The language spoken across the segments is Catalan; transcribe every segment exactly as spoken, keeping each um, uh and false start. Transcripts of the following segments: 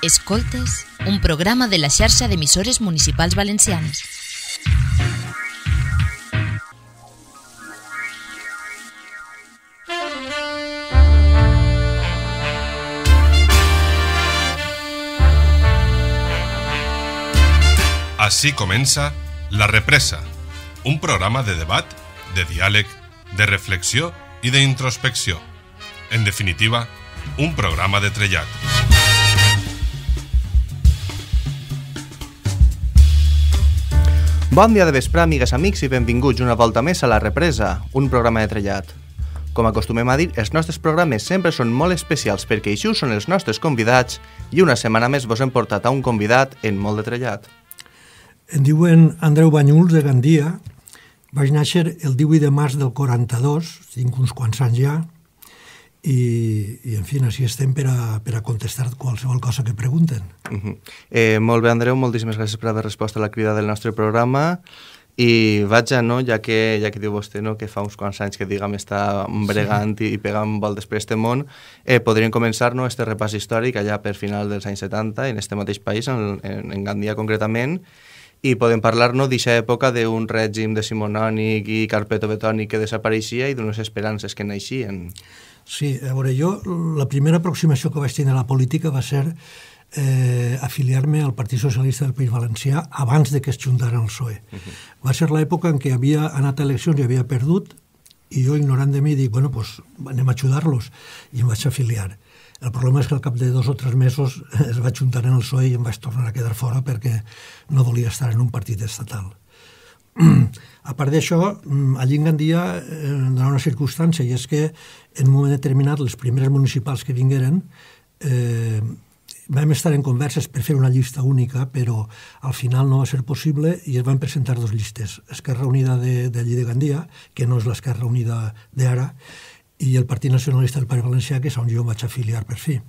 Escoltes, un programa de la xarxa d'emissores municipals valencianes. Así comença La Represa, un programa de debat, de diàleg, de reflexió i d'introspecció. En definitiva, un programa de trellat. Bon dia de vespre, amigues, amics, i benvinguts una volta més a La Represa, un programa de trellat. Com acostumem a dir, els nostres programes sempre són molt especials perquè així són els nostres convidats i una setmana més vos hem portat a un convidat en molt de trellat. Em diuen Andreu Banyuls de Gandia. Vaig néixer el divuit de març del quaranta-dos, tinc uns quants anys ja, i, i en fi, així estem per a, per a contestar qualsevol cosa que pregunten. Uh-huh. eh, molt bé, Andreu, moltíssimes gràcies per haver respost a la crida del nostre programa. I vaig ja, no, ja que, ja que diu vostè, no, que fa uns quants anys que diguem està bregant sí. i, i pegant voltes per este món, eh, podríem començar no, este repàs històric allà per final dels anys setanta, en este mateix país, en, en, en Gandia concretament, i podem parlar no, d'aquesta època d'un règim decimonònic i carpetobetònic que desapareixia i d'unes esperances que naixien. Sí, a veure, jo la primera aproximació que vaig tenir a la política va ser eh, afiliar-me al Partit Socialista del País Valencià abans de que es juntaren el P S O E. Uh-huh. Va ser l'època en què havia anat a eleccions i havia perdut, i jo, ignorant de mi, dic, bueno, pues anem a ajudar-los, i em vaig afiliar. El problema és que al cap de dos o tres mesos es va juntar en el P S O E i em vaig tornar a quedar fora perquè no volia estar en un partit estatal. A part d'això, allí en Gandia eh, donava una circumstància, i és que en un moment determinat les primeres municipals que vingueren eh, vam estar en converses per fer una llista única, però al final no va ser possible i es van presentar dos llistes. Esquerra Unida d'allí de, de Gandia, que no és l'Esquerra Unida d'ara, i el Partit Nacionalista del País Valencià, que és on jo em vaig afiliar per fi.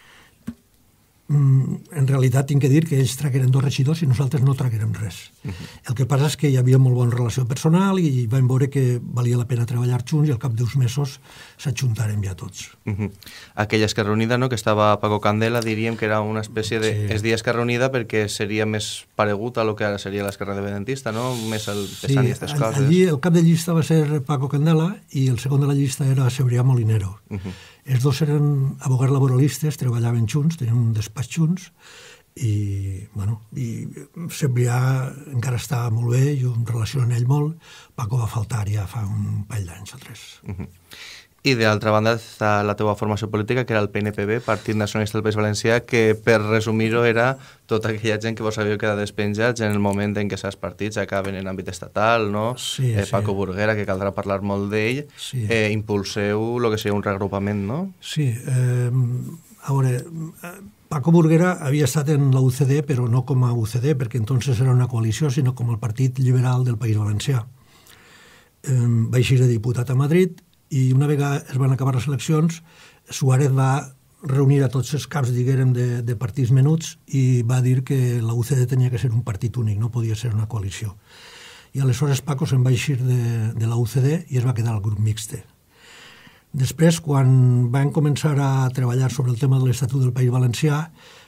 En realitat tinc que dir que ells tragueren dos regidors i nosaltres no traguérem res. Uh-huh. El que passa és que hi havia molt bona relació personal i vam veure que valia la pena treballar junts i al cap d'uns mesos s'ajuntarem ja tots. Uh-huh. Aquella Esquerra Unida, no?, que estava a Paco Candela, diríem que era una espècie de... Sí. Es deia Esquerra Unida perquè seria més paregut a lo que ara seria l'Esquerra Independentista, no?, més el pesant i aquestes coses. Allí el cap de llista va ser Paco Candela i el segon de la llista era Cebrià Molinero. Uh-huh. Els dos eren abogats laboralistes, treballaven junts, tenien un despatx junts, i, bueno, i Cebrià encara estava molt bé, jo em relaciono amb ell molt, Paco va faltar ja fa un parell d'anys o tres. Uh-huh. I d'altra banda està la teva formació política, que era el P N P B, Partit Nacionalista del País Valencià, que per resumir-ho era tota aquella gent que vos sabíeu quedar despenjats en el moment en què aquests partits acaben en àmbit estatal, no? Sí, eh, sí. Paco Burguera, que caldrà parlar molt d'ell, sí. eh, impulseu el que seria un reagrupament, no? Sí, eh, a veure, Paco Burguera havia estat en la U C D, però no com a U C D, perquè entonces era una coalició, sinó com el Partit Liberal del País Valencià. Eh, va eixir de diputat a Madrid, i una vegada es van acabar les eleccions, Suárez va reunir a tots els caps, diguérem, de, de partits menuts i va dir que la U C D tenia que ser un partit únic, no podia ser una coalició. I aleshores Paco se'n va eixir de, de la U C D i es va quedar al grup mixte. Després, quan van començar a treballar sobre el tema de l'Estatut del País Valencià,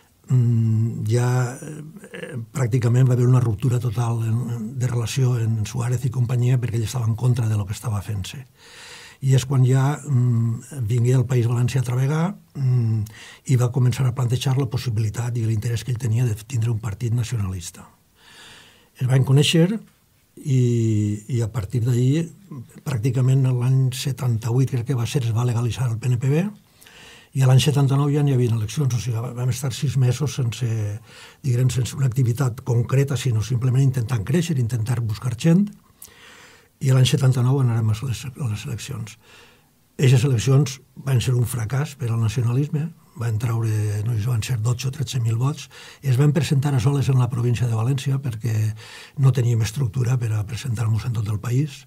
ja eh, pràcticament va haver una ruptura total en, de relació en Suárez i companyia perquè ell estava en contra de lo que estava fent-se. I és quan ja mm, vingué al País Valencià a treballar mm, i va començar a plantejar la possibilitat i l'interès que ell tenia de tindre un partit nacionalista. Es van conèixer i, i a partir d'ahir, pràcticament l'any setanta-vuit, crec que va ser, es va legalitzar el P N P B i l'any setanta-nou ja n'hi havia eleccions, o sigui, vam estar sis mesos sense, diguem, sense una activitat concreta, sinó simplement intentant créixer, intentar buscar gent. I l'any setanta-nou anàrem a les, a les eleccions. Aquestes eleccions van ser un fracàs per al nacionalisme, van traure, no sé, van ser dotze o tretze mil vots, i es van presentar a soles en la província de València perquè no teníem estructura per a presentar-nos en tot el país.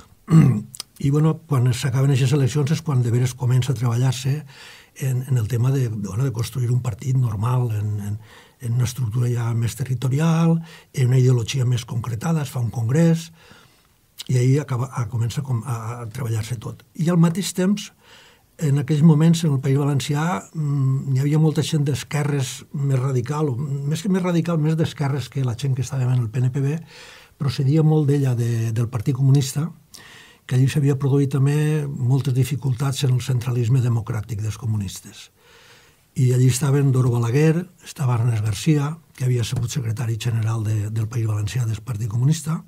I, bueno, quan s'acaben aquestes eleccions és quan de veres comença a treballar-se en, en el tema de, bueno, de construir un partit normal, en, en, en una estructura ja més territorial, en una ideologia més concretada, es fa un congrés, i ahir acaba, a, comença a, a treballar-se tot. I al mateix temps en aquells moments en el País Valencià hi havia molta gent d'esquerres més radical, més que més radical, més d'esquerres que la gent que estava en el P N P B, procedia molt d'ella de, del Partit Comunista, que allí s'havia produït també moltes dificultats en el centralisme democràtic dels comunistes. I allí estaven Doro Balaguer, estava Ernest García, que havia sigut secretari general de, del País Valencià del Partit Comunista,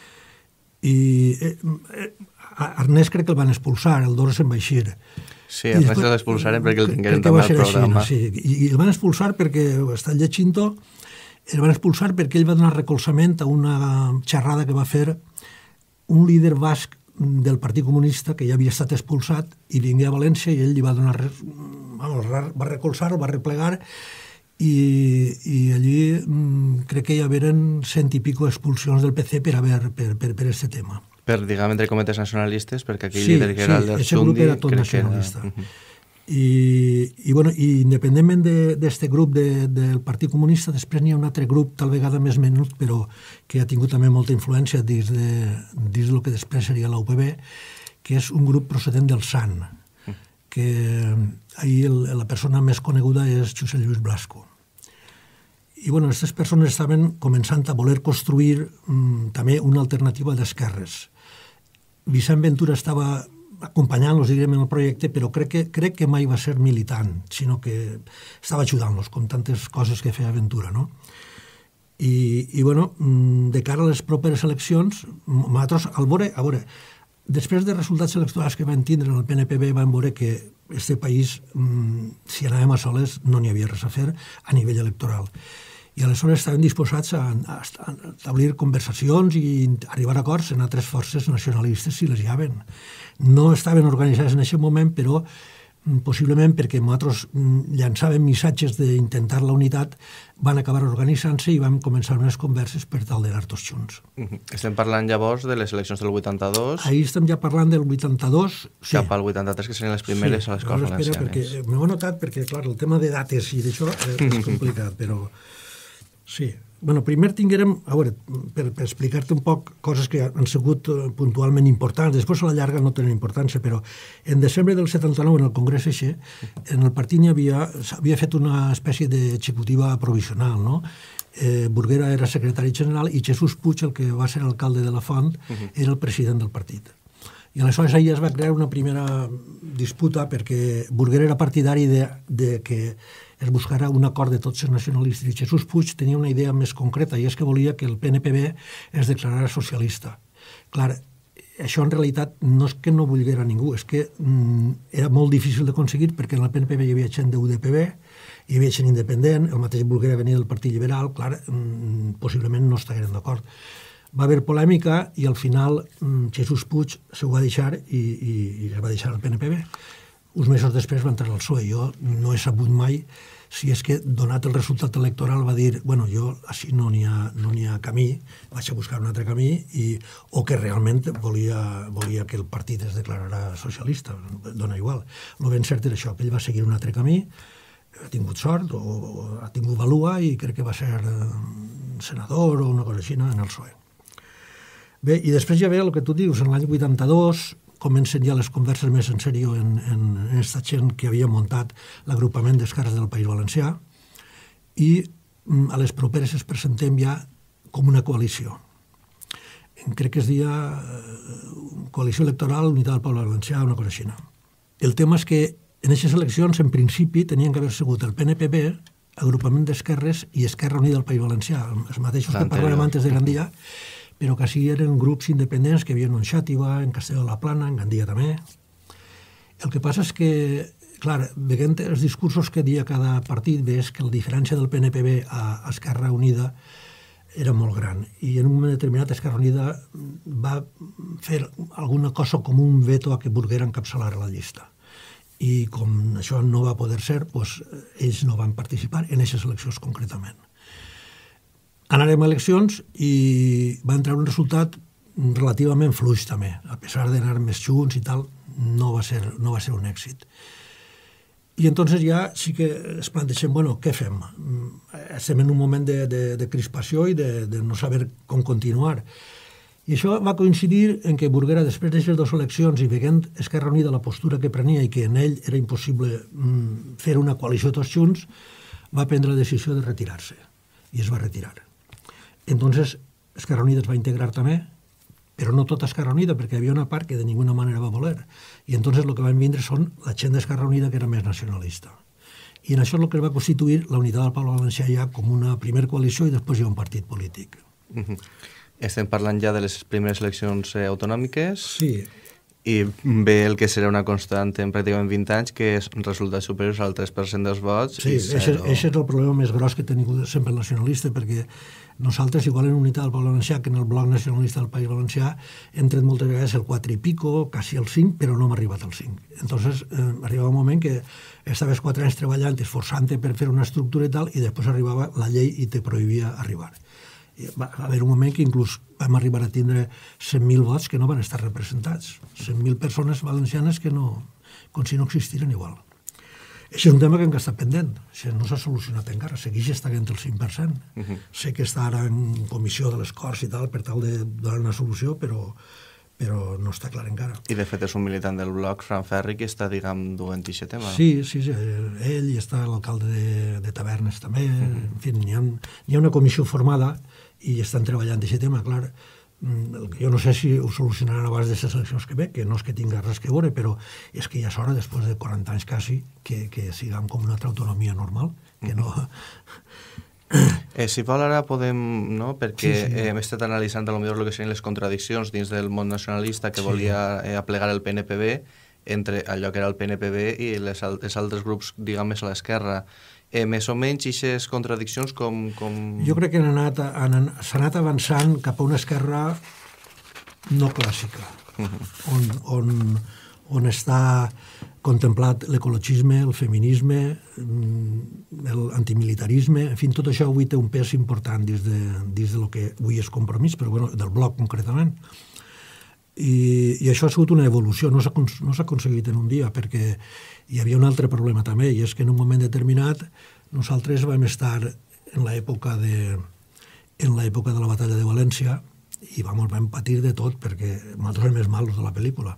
i eh, eh, Ernest crec que el van expulsar, el Doro se'n va eixir. Sí, Ernest l'expulsaren perquè el tingueren també al programa. Així, sí. I, I el van expulsar perquè, està llegint-ho, el van expulsar perquè ell va donar recolzament a una xerrada que va fer un líder basc del Partit Comunista que ja havia estat expulsat i vingué a València i ell li va donar, va recolzar, el va replegar i, i allí mm, crec que hi haveren cent i pico expulsions del P C per haver per, per, per este tema. Per, diguem, entre cometes nacionalistes, perquè aquell sí, líder que era sí, el del Sundi... Sí, grup era tot nacionalista. Era... Uh -huh. I, i, bueno, i independentment d'aquest grup de, del Partit Comunista, després n'hi ha un altre grup, tal vegada més menut, però que ha tingut també molta influència dins de, dins del que després seria l'U P B, que és un grup procedent del S A N, que ahir el, la persona més coneguda és Josep Lluís Blasco. I bueno, aquestes persones estaven començant a voler construir mm, també una alternativa d'esquerres. Vicent Ventura estava acompanyant-los, diguem, en el projecte, però crec que, crec que mai va ser militant, sinó que estava ajudant-los, com tantes coses que feia Ventura, no? I, i bueno, de cara a les properes eleccions, nosaltres, al veure, a veure, després de resultats electorals que van tindre en el P N P B, vam veure que este país, si anàvem a soles, no n'hi havia res a fer a nivell electoral. I aleshores estaven disposats a, a, a establir conversacions i arribar a acords en altres forces nacionalistes si les hi havien. No estaven organitzades en aquest moment, però possiblement perquè nosaltres llançàvem missatges d'intentar la unitat, van acabar organitzant-se i vam començar unes converses per tal d'anar tots junts. Uh-huh. Estem parlant llavors de les eleccions del vuitanta-dos. Ahir estem ja parlant del vuitanta-dos. Sí. Cap al vuitanta-tres, que serien les primeres sí, a les Corts Valencianes. M'ho he notat perquè, clar, el tema de dates i d'això és complicat, però... Sí. Bueno, primer tinguérem, a veure, per, per explicar-te un poc coses que han sigut puntualment importants, després a la llarga no tenen importància, però en desembre del setanta-nou, en el Congrés eixe, en el partit hi havia, havia fet una espècie d'executiva provisional, no? Eh, Burguera era secretari general i Jesús Puig, el que va ser alcalde de la Font, era el president del partit. I aleshores ahir es va crear una primera disputa perquè Burguera era partidari de, de que es buscara un acord de tots els nacionalistes i Jesús Puig tenia una idea més concreta i és que volia que el P N P B es declarara socialista. Clar, això en realitat no és que no volguera ningú, és que mm, era molt difícil d'aconseguir perquè en el P N P B hi havia gent de U D P B, hi havia gent independent, el mateix Burguera venia del Partit Liberal, clar, mm, possiblement no estaven d'acord. Va haver polèmica i al final mm, Jesús Puig s'ho va deixar i, i, i es va deixar el P N P B. Uns mesos després va entrar al P S O E. Jo no he sabut mai si és que, donat el resultat electoral, va dir, bueno, jo així no n'hi ha, no n'hi ha camí, vaig a buscar un altre camí, i, o que realment volia, volia que el partit es declarara socialista, dona igual. El ben cert era això, que ell va seguir un altre camí, ha tingut sort, o, o ha tingut valua, i crec que va ser senador o una cosa així, no? En el P S O E. Bé, i després ja ve el que tu dius, en l'any vuitanta-dos, comencen ja les converses més en sèrio en, en, en aquesta gent que havia muntat l'agrupament d'esquerres del País Valencià i a les properes es presentem ja com una coalició. Crec que es deia Coalició Electoral Unitat del Poble Valencià, una cosa així. El tema és que en aquestes eleccions, en principi, tenien que haver sigut el P N P B, agrupament d'esquerres i Esquerra Unida del País Valencià, els mateixos que parlàvem antes de Gandia, però que sí eren grups independents que hi havia en Xàtiva, en Castelló de la Plana, en Gandia també. El que passa és que, clar, veient els discursos que dia cada partit, ves que la diferència del P N P B a Esquerra Unida era molt gran. I en un moment determinat Esquerra Unida va fer alguna cosa com un veto a que Burguera encapçalara la llista. I com això no va poder ser, doncs, ells no van participar en aquestes eleccions concretament. Anarem a eleccions i va entrar un resultat relativament fluix també. A pesar d'anar més junts i tal, no va ser, no va ser un èxit. I entonces ja sí que es plantegem, bueno, què fem? Estem en un moment de, de, de crispació i de, de no saber com continuar. I això va coincidir en què Burguera, després d'aquestes dues eleccions i veient Esquerra Unida la postura que prenia i que en ell era impossible mm, fer una coalició tots junts, va prendre la decisió de retirar-se. I es va retirar. Entonces, Esquerra Unida es va integrar també, però no tota Esquerra Unida, perquè hi havia una part que de ninguna manera va voler. I entonces el que van vindre són la gent d'Esquerra Unida que era més nacionalista. I en això és el que es va constituir la unitat del poble valencià ja com una primera coalició i després hi ha un partit polític. Uh-huh. Estem parlant ja de les primeres eleccions eh, autonòmiques. Sí. I ve el que serà una constant en pràcticament vint anys, que és resultats superiors al tres per cent dels vots. Sí, aquest és el problema més gros que ha tingut sempre el nacionalista, perquè nosaltres, igual en unitat del poble valencià, que en el bloc nacionalista del País Valencià, hem tret moltes vegades el quatre i pico, quasi el cinc, però no hem arribat al cinc. Entonces, eh, arribava un moment que estaves quatre anys treballant, esforçant-te per fer una estructura i tal, i després arribava la llei i te prohibia arribar. I va haver un moment que inclús vam arribar a tindre cent mil vots que no van estar representats. cent mil persones valencianes que no, com si no existiren igual. Això és un tema que encara està pendent. Això no s'ha solucionat encara. Segueix estant entre el cinc per cent. Uh-huh. Sé que està ara en comissió de les Corts i tal per tal de donar una solució, però, però no està clar encara. I de fet és un militant del bloc, Fran Ferri, que està, diguem, duent aquest tema. Sí, sí, sí, ell i està l'alcalde de, de Tavernes també. Uh-huh. En fi, n'hi ha, n'hi ha una comissió formada i estan treballant aquest tema, clar. Jo no sé si ho solucionaran abans de les eleccions que ve, que no és que tinga res que veure, però és que ja és hora, després de quaranta anys quasi, que, que siguem com una altra autonomia normal, que no... Eh, si vol ara podem, no? Perquè sí, sí. Eh, hem estat analitzant a lo millor el que serien les contradiccions dins del món nacionalista que sí. volia eh, aplegar el P N P B entre allò que era el P N P B i les, els altres grups, diguem, més a l'esquerra. Eh, més o menys aquestes contradiccions com, com... Jo crec que han anat, han, s'ha anat avançant cap a una esquerra no clàssica, uh-huh. on, on, on està contemplat l'ecologisme, el feminisme, l'antimilitarisme, en fi, tot això avui té un pes important dins de, dins de lo que avui és Compromís, però bueno, del bloc concretament. I, i això ha sigut una evolució, no s'ha, no s'ha aconseguit en un dia, perquè hi havia un altre problema també, i és que en un moment determinat nosaltres vam estar en l'època de, en l'època de la batalla de València i vam, vam patir de tot, perquè nosaltres érem més malos de la pel·lícula.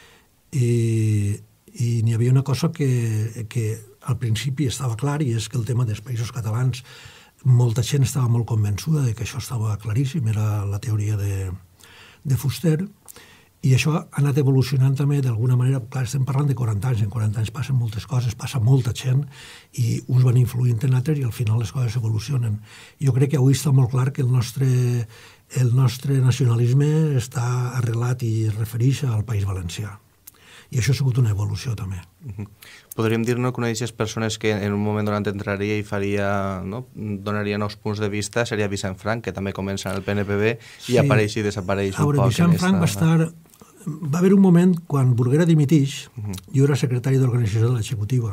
I, i n'hi havia una cosa que, que al principi estava clar, i és que el tema dels països catalans, molta gent estava molt convençuda de que això estava claríssim, era la teoria de, de Fuster. I això ha anat evolucionant també d'alguna manera. Clar, estem parlant de quaranta anys, en quaranta anys passen moltes coses, passa molta gent i uns van influint en altres i al final les coses evolucionen. Jo crec que avui està molt clar que el nostre, el nostre nacionalisme està arrelat i es refereix al País Valencià. I això ha sigut una evolució també. Uh-huh. Podríem dir-ne que una d'aquestes persones que en un moment donat entraria i faria, no? donaria nous punts de vista seria Vicent Frank, que també comença en el P N P B i sí. apareix i desapareix un Ara, poc. Vicent Frank va estar... Va haver un moment quan Burguera dimitix, uh-huh. jo era secretari d'organització de l'executiva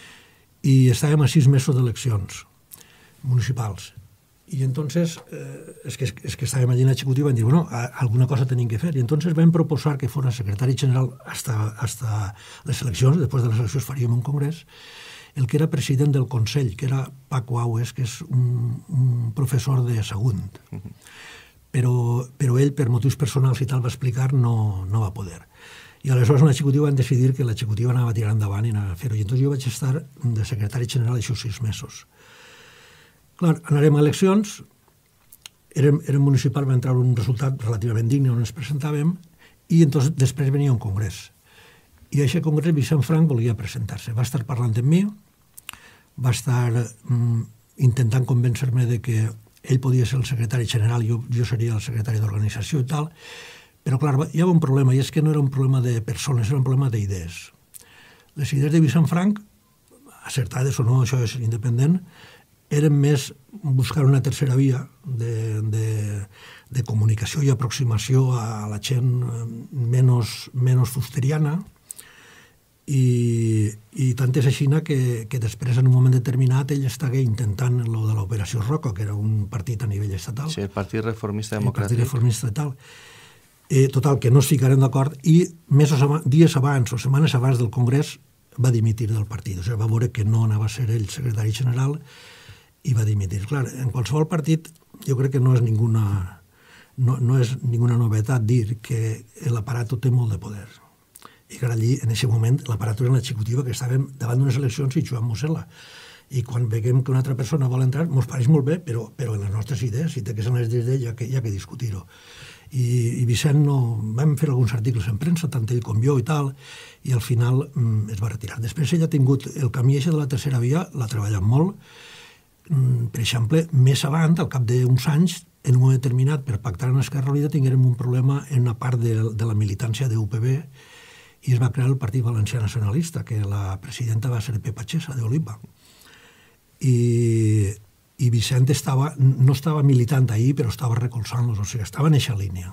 i estàvem a sis mesos d'eleccions municipals. I entonces, eh, és, que, és que estàvem allà en l'executiva i vam dir, bueno, a, alguna cosa tenim que fer. I entonces vam proposar que fos secretari general hasta, hasta les eleccions, després de les eleccions faríem un congrés, el que era president del Consell, que era Paco Aues, que és un, un professor de Sagunt. Uh-huh. Però, però ell, per motius personals i tal, va explicar, no, no va poder. I aleshores en l'executiva van decidir que l'executiva anava a tirar endavant i anava a fer-ho. I entonces jo vaig estar de secretari general aquests sis mesos. Clar, anarem a eleccions, érem, érem municipal, va entrar un resultat relativament digne on ens presentàvem, i entonces després venia un congrés. I a aquest congrés Vicent Frank volia presentar-se. Va estar parlant amb mi, va estar mm, intentant convèncer-me de que ell podia ser el secretari general, jo, jo seria el secretari d'organització i tal, però clar, hi havia un problema, i és que no era un problema de persones, era un problema d'idees. Les idees de Vicent Frank, acertades o no, això és independent, eren més buscar una tercera via de, de, de comunicació i aproximació a la gent menys, menys fusteriana, i, i tant és així que, que després, en un moment determinat, ell estava intentant lo de l'Operació Roca, que era un partit a nivell estatal. Sí, el Partit Reformista Democràtic. El Partit Reformista i tal. Eh, total, que no es ficarem d'acord, i mesos abans, dies abans o setmanes abans del Congrés va dimitir del partit. O sigui, va veure que no anava a ser ell secretari general i va dimitir. Clar, en qualsevol partit jo crec que no és ninguna, no, no és ninguna novetat dir que l'aparato té molt de poder. I que allí, en aquest moment, l'aparato era l'executiva que estàvem davant d'unes eleccions i jugant-nos-la. I quan veiem que una altra persona vol entrar, ens pareix molt bé, però, però en les nostres idees, si té que ser les idees d'ell, hi ha que, hi ha que discutir-ho. I, i Vicent no... Vam fer alguns articles en premsa, tant ell com jo i tal, i al final mm, es va retirar. Després ell ha tingut el camí eixe de la tercera via, l'ha treballat molt. Mm, per exemple, més avant, al cap d'uns anys, en un moment determinat, per pactar amb Esquerra Unida, tinguérem un problema en una part de, de la militància de U P B i es va crear el Partit Valencià Nacionalista, que la presidenta va ser Pepa Chesa, d'Oliva. I, i Vicent estava, no estava militant ahir, però estava recolzant-los, o sigui, estava en eixa línia.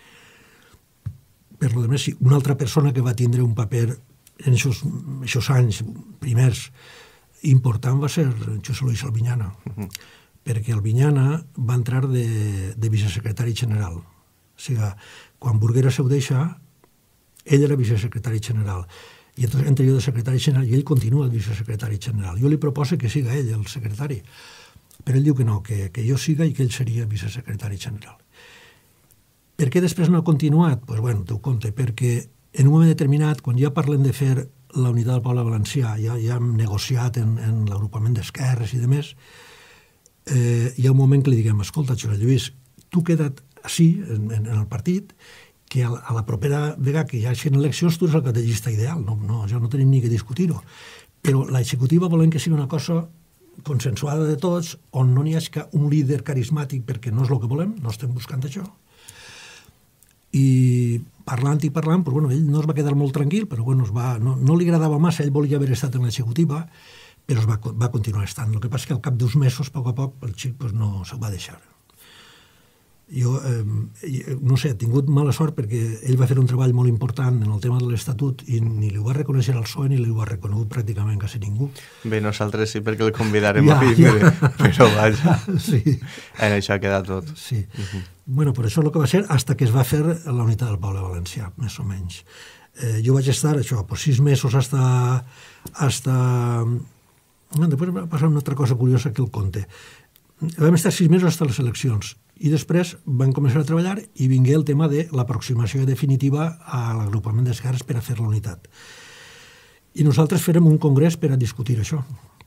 Per lo demés, sí, una altra persona que va tindre un paper en aquests anys primers important va ser José Luis Albiñana, uh-huh. perquè Albiñana va entrar de, de vicesecretari general. O sigui, quan Burguera se ho deixa, ell era vicesecretari general. I entonces entre jo de secretari general i ell continua el vicesecretari general. Jo li proposo que siga ell el secretari, però ell diu que no, que, que jo siga i que ell seria vicesecretari general. Per què després no ha continuat? Doncs pues bueno, t'ho conte, perquè en un moment determinat, quan ja parlem de fer la unitat del poble valencià, ja, ja hem negociat en, en l'agrupament d'esquerres i demés, eh, hi ha un moment que li diguem, escolta, Josep Lluís, tu queda't així, en, en el partit, que a la, a la propera vegada que hi hagi eleccions tu eres el cap de llista ideal, no, no, ja no tenim ni que discutir-ho. Però l'executiva volem que sigui una cosa consensuada de tots, on no n'hi hagi un líder carismàtic perquè no és el que volem, no estem buscant això. I parlant i parlant, pues, bueno, ell no es va quedar molt tranquil, però bueno, es va, no, no li agradava massa, ell volia haver estat en l'executiva, però es va, va continuar estant. El que passa és que al cap d'uns mesos, a poc a poc, el xic pues, no s'ho va deixar. Jo, eh, no sé, he tingut mala sort perquè ell va fer un treball molt important en el tema de l'Estatut i ni li ho va reconèixer al P S O E ni li ho ha reconegut pràcticament quasi ningú. Bé, nosaltres sí, perquè el convidarem ja, a vindre, ja. Però vaja, sí. En això ha quedat tot. Sí. Uh-huh. Bueno, per això és el que va ser hasta que es va fer la unitat del poble valencià, més o menys. Eh, jo vaig estar, això, pues, sis mesos hasta... hasta... Bueno, després va passar una altra cosa curiosa que el conte. Vam estar sis mesos fins les eleccions i després van començar a treballar i vingué el tema de l'aproximació definitiva a l'agrupament d'esquerres per a fer la unitat. I nosaltres farem un congrés per a discutir això.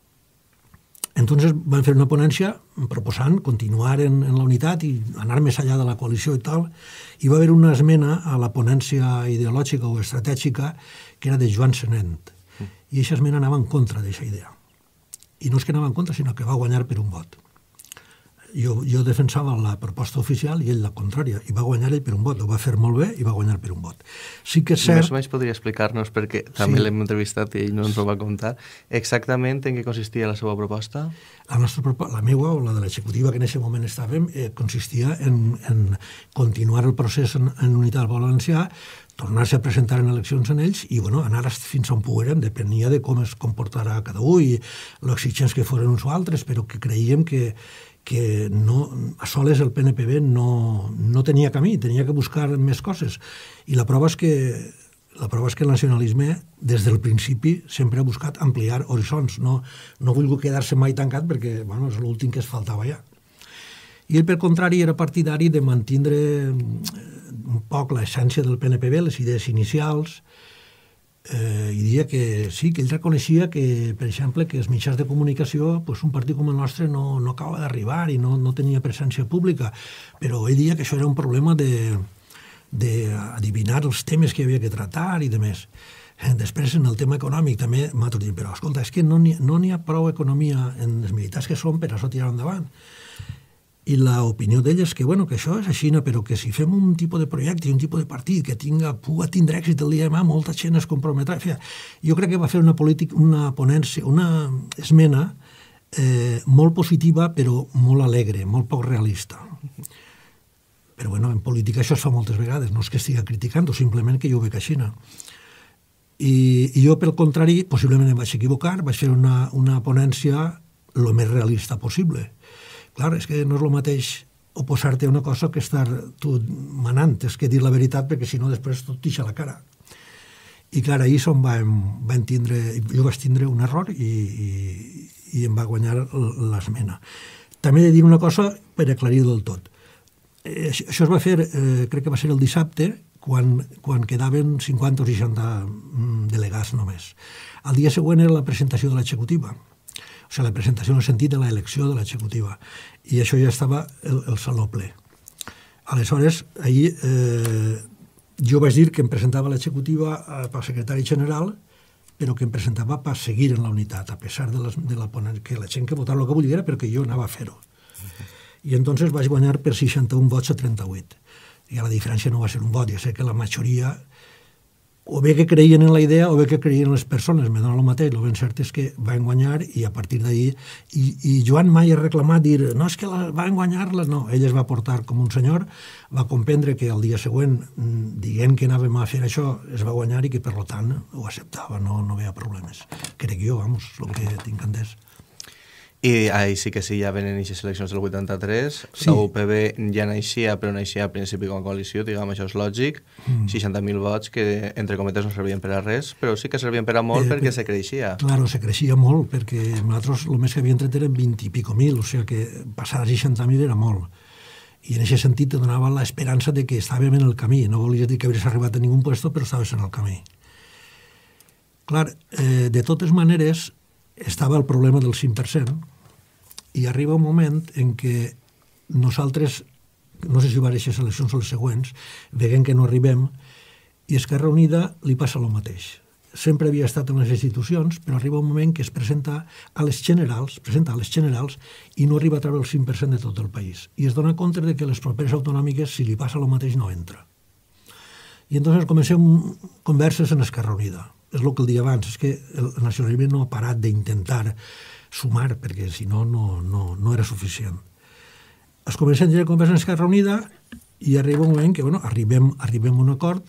Entonces van fer una ponència proposant continuar en, en la unitat i anar més allà de la coalició i tal. I va haver una esmena a la ponència ideològica o estratègica que era de Joan Senent. I aquesta esmena anava en contra d'aquesta idea. I no és que anava en contra, sinó que va guanyar per un vot. Jo, jo defensava la proposta oficial i ell la contrària, i va guanyar ell per un vot. Ho va fer molt bé i va guanyar per un vot. Sí que és cert... Més o menys podria explicar-nos, perquè també sí. L'hem entrevistat i ell no ens ho va contar, exactament en què consistia la seva proposta? La nostra proposta, la meva o la de l'executiva que en aquest moment estàvem, eh, consistia en, en continuar el procés en, en unitat del poble valencià, tornar-se a presentar en eleccions en ells i bueno, anar fins on poguérem, depenia de com es comportarà cada un i l'exigents que foren uns o altres, però que creiem que que no, a soles el P N P B no, no tenia camí, tenia que buscar més coses. I la prova és que, la prova és que el nacionalisme, des del principi, sempre ha buscat ampliar horitzons. No, no ha volgut quedar-se mai tancat perquè bueno, és l'últim que es faltava ja. I ell, per contrari, era partidari de mantindre un poc l'essència del P N P B, les idees inicials, eh, i diria que sí, que ell reconeixia que, per exemple, que els mitjans de comunicació, pues, un partit com el nostre no, no acaba d'arribar i no, no tenia presència pública, però ell diria que això era un problema de, de adivinar els temes que hi havia que tratar i demés. Després, en el tema econòmic, també m'ha dit, però escolta, és que no n'hi no n'hi ha prou economia en els militars que són per a això tirar endavant. I l'opinió d'ell és que, bueno, que això és així, però que si fem un tipus de projecte i un tipus de partit que tinga, pugui tindre èxit el dia de demà, molta gent es comprometrà. Jo crec que va fer una política, una ponència, una esmena eh, molt positiva, però molt alegre, molt poc realista. Però, bueno, en política això es fa moltes vegades, no és que estigui criticant, simplement que jo ho veig així. I, I jo, pel contrari, possiblement em vaig equivocar, vaig fer una, una ponència el més realista possible. Clar, és que no és el mateix oposar-te a una cosa que estar tu manant, és que dir la veritat, perquè si no després tot t'ixa la cara. I clar, ahir som vam, vam tindre, jo vaig tindre un error i, i, i em va guanyar l'esmena. També he de dir una cosa per aclarir del tot. eh, això es va fer, eh, crec que va ser el dissabte, quan, quan quedaven cinquanta o seixanta delegats només. El dia següent era la presentació de l'executiva, o sigui, la presentació en el sentit de l'elecció de l'executiva, i això ja estava el, el saló ple. Aleshores, ahir eh, jo vaig dir que em presentava l'executiva pel secretari general, però que em presentava per seguir en la unitat, a pesar de, les, de la ponent, que la gent que votava el que volia, perquè jo anava a fer-ho. I entonces vaig guanyar per seixanta-un vots a trenta-vuit. I la diferència no va ser un vot, ja sé que la majoria o bé que creien en la idea o bé que creien en les persones, me dona el mateix, el ben cert és que van guanyar i a partir d'ahir, i, i Joan mai ha reclamat dir, no, és que la, van guanyar-les, no, ell es va portar com un senyor, va comprendre que el dia següent, dient que anàvem a fer això, es va guanyar i que per tant ho acceptava, no, no veia problemes. Crec jo, vamos, el que tinc entès. I ahí sí que sí, ja venen aquestes eleccions del vuitanta-tres, sí. La U P B ja naixia, però naixia a principi com a coalició, diguem, això és lògic, mm. seixanta mil vots que, entre cometes, no servien per a res, però sí que servien per a molt eh, perquè se creixia. Claro, se creixia molt, perquè nosaltres el més que havíem tret eren vint i pico mil, o sigui que passar a seixanta mil era molt. I en aquest sentit te donava l'esperança de que estàvem en el camí, no volies dir que hauries arribat a ningú puesto, però estaves en el camí. Clar, eh, de totes maneres, estava el problema del cinc per cent i arriba un moment en què nosaltres, no sé si va deixar les eleccions o les següents, veiem que no arribem i Esquerra Unida li passa el mateix. Sempre havia estat en les institucions, però arriba un moment que es presenta a les generals, presenta a les generals i no arriba a treure el cinc per cent de tot el país. I es dona compte de que les properes autonòmiques, si li passa el mateix, no entra. I entonces comencem converses en Esquerra Unida. És el que el dia abans, és que el nacionalisme no ha parat d'intentar sumar, perquè si no, no, no, no era suficient. Es comencen a tenir converses en Esquerra Unida i arriba un moment que, bueno, arribem, arribem a un acord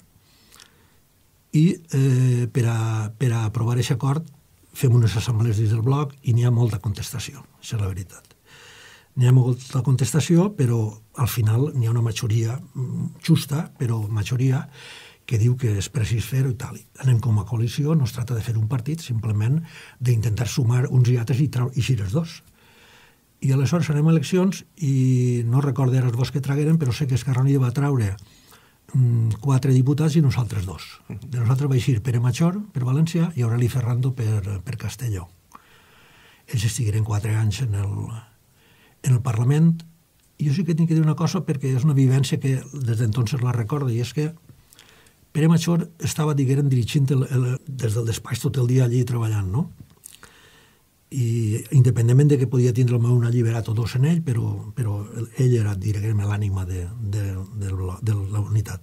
i eh, per, a, per a aprovar aquest acord fem unes assemblees dins del bloc i n'hi ha molta contestació, això és la veritat. N'hi ha molta contestació, però al final n'hi ha una majoria justa, però majoria que diu que és precís fer-ho i tal. Anem com a coalició, no es tracta de fer un partit, simplement d'intentar sumar uns i altres i eixir els dos. I aleshores anem a eleccions i no recordo els vots que tragueren, però sé que Esquerra Unida va traure mm, quatre diputats i nosaltres dos. De nosaltres va eixir Pere Machor per València i Aureli Ferrando per, per Castelló. Ells estigueren quatre anys en el, en el Parlament. I jo sí que tinc que dir una cosa perquè és una vivència que des d'entonces la recordo, i és que Pere Machor estava, diguem, dirigint el, el, des del despatx tot el dia allí treballant, no? I independentment de que podia tindre el meu un alliberat o dos en ell, però, però ell era, diguem, l'ànima de, de, de, de la unitat.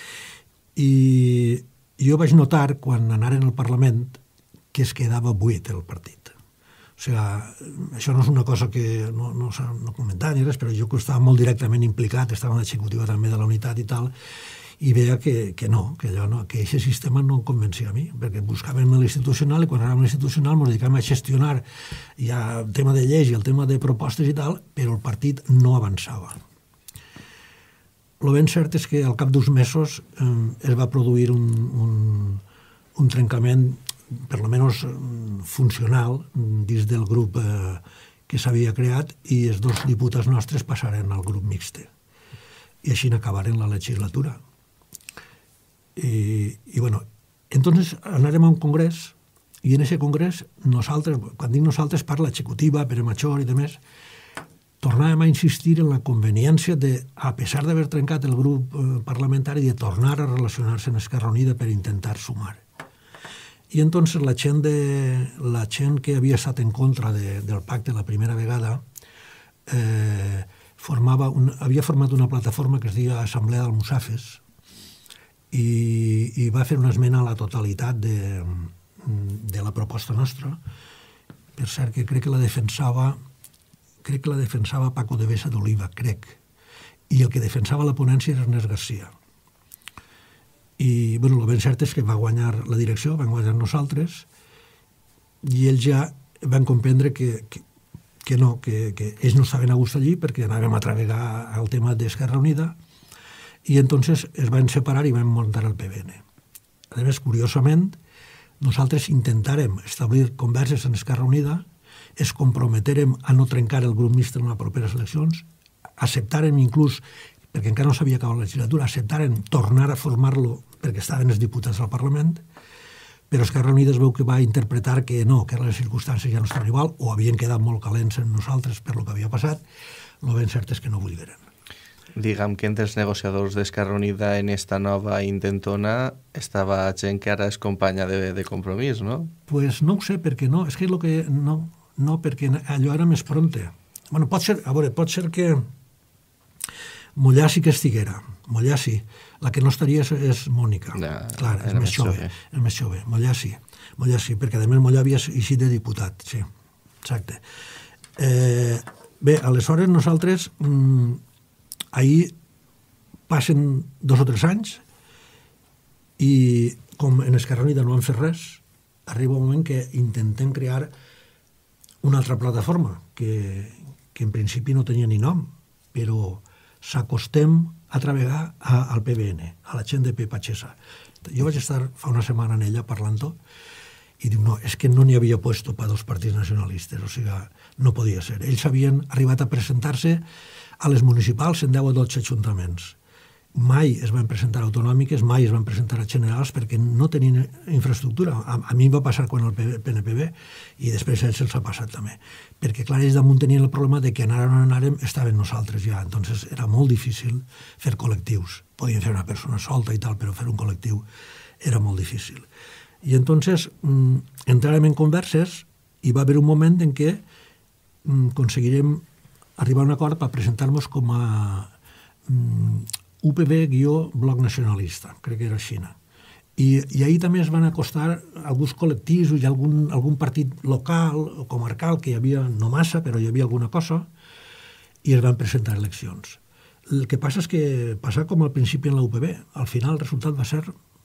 I jo vaig notar, quan anaren al Parlament, que es quedava buit el partit. O sigui, això no és una cosa que no, no, no comentar ni res, però jo que estava molt directament implicat, estava en l'executiva també de la unitat i tal, i veia que, que no, que allò no, que aquest sistema no em convencia a mi, perquè buscàvem l'institucional i quan anàvem a l'institucional ens dedicàvem a gestionar ja el tema de lleis i el tema de propostes i tal, però el partit no avançava. El ben cert és que al cap d'uns mesos eh, es va produir un, un, un trencament, per almenys funcional, dins del grup eh, que s'havia creat i els dos diputats nostres passaren al grup mixte. I així acabaren la legislatura. I, i bueno, entonces anarem a un congrés i en aquest congrés nosaltres, quan dic nosaltres parla executiva, Pere Machor i demés, tornàvem a insistir en la conveniència de, a pesar d'haver trencat el grup eh, parlamentari, de tornar a relacionar-se amb Esquerra Unida per intentar sumar. I entonces la gent, de, la gent que havia estat en contra de, del pacte la primera vegada eh, formava un, havia format una plataforma que es deia Assemblea d'Almussafes, I, i va fer una esmena a la totalitat de, de la proposta nostra. Per cert, que crec que la defensava crec que la defensava Paco de Besa d'Oliva, crec. I el que defensava la ponència era Ernest Garcia. I, bueno, el ben cert és que va guanyar la direcció, van guanyar nosaltres, i ells ja van comprendre que, que, que no, que, que ells no estaven a gust allí perquè anàvem a travegar el tema d'Esquerra Unida, i entonces es van separar i van muntar el P B N. A més, curiosament, nosaltres intentarem establir converses en Esquerra Unida, es comprometerem a no trencar el grup mixt en les properes eleccions, acceptarem inclús perquè encara no s'havia acabat la legislatura, acceptaren tornar a formar-lo perquè estaven els diputats al Parlament, però Esquerra Unida es veu que va interpretar que no, que les circumstàncies ja no estaven igual, o havien quedat molt calents en nosaltres per lo que havia passat. Lo ben cert és que no volgueren. Diguem que entre els negociadors d'Esquerra Unida en esta nova intentona estava gent que ara és companya de, de Compromís, no? Pues no ho sé, perquè no, és que, lo que no, no, perquè allò era més pronte. Bueno, pot ser, a veure, pot ser que Mollà sí que estiguera, Mollà sí. La que no estaria és, és Mònica. Ja, clar, és més jove, és més jove. Mollà sí, Mollà sí, perquè a més Mollà havia eixit de diputat, sí, exacte. Eh, bé, aleshores nosaltres mmm, ahir passen dos o tres anys i com en Esquerra Unida no han fet res, arriba un moment que intentem crear una altra plataforma que, que en principi no tenia ni nom, però s'acostem altra vegada al P B N, a la gent de P. Pachesa. Jo vaig estar fa una setmana en ella parlant-ho i diu, no, és que no n'hi havia puesto per dos partits nacionalistes, o sigui, no podia ser. Ells havien arribat a presentar-se a les municipals en deu o dotze ajuntaments. Mai es van presentar autonòmiques, mai es van presentar a generals perquè no tenien infraestructura. A, a mi em va passar quan el P N P B i després a ells se'ls ha passat també. Perquè, clar, ells damunt tenien el problema de que anàrem o no anàrem, estaven nosaltres ja. Entonces era molt difícil fer col·lectius. Podien fer una persona solta i tal, però fer un col·lectiu era molt difícil. I entonces mm, entràrem en converses i va haver un moment en què mm, aconseguirem arribar a un acord per presentar-nos com a mm, U P B-Bloc Nacionalista, crec que era així. I, i ahir també es van acostar alguns col·lectius i algun, algun partit local o comarcal, que hi havia no massa, però hi havia alguna cosa, i es van presentar eleccions. El que passa és que passa com al principi en la U P B. Al final el resultat va ser...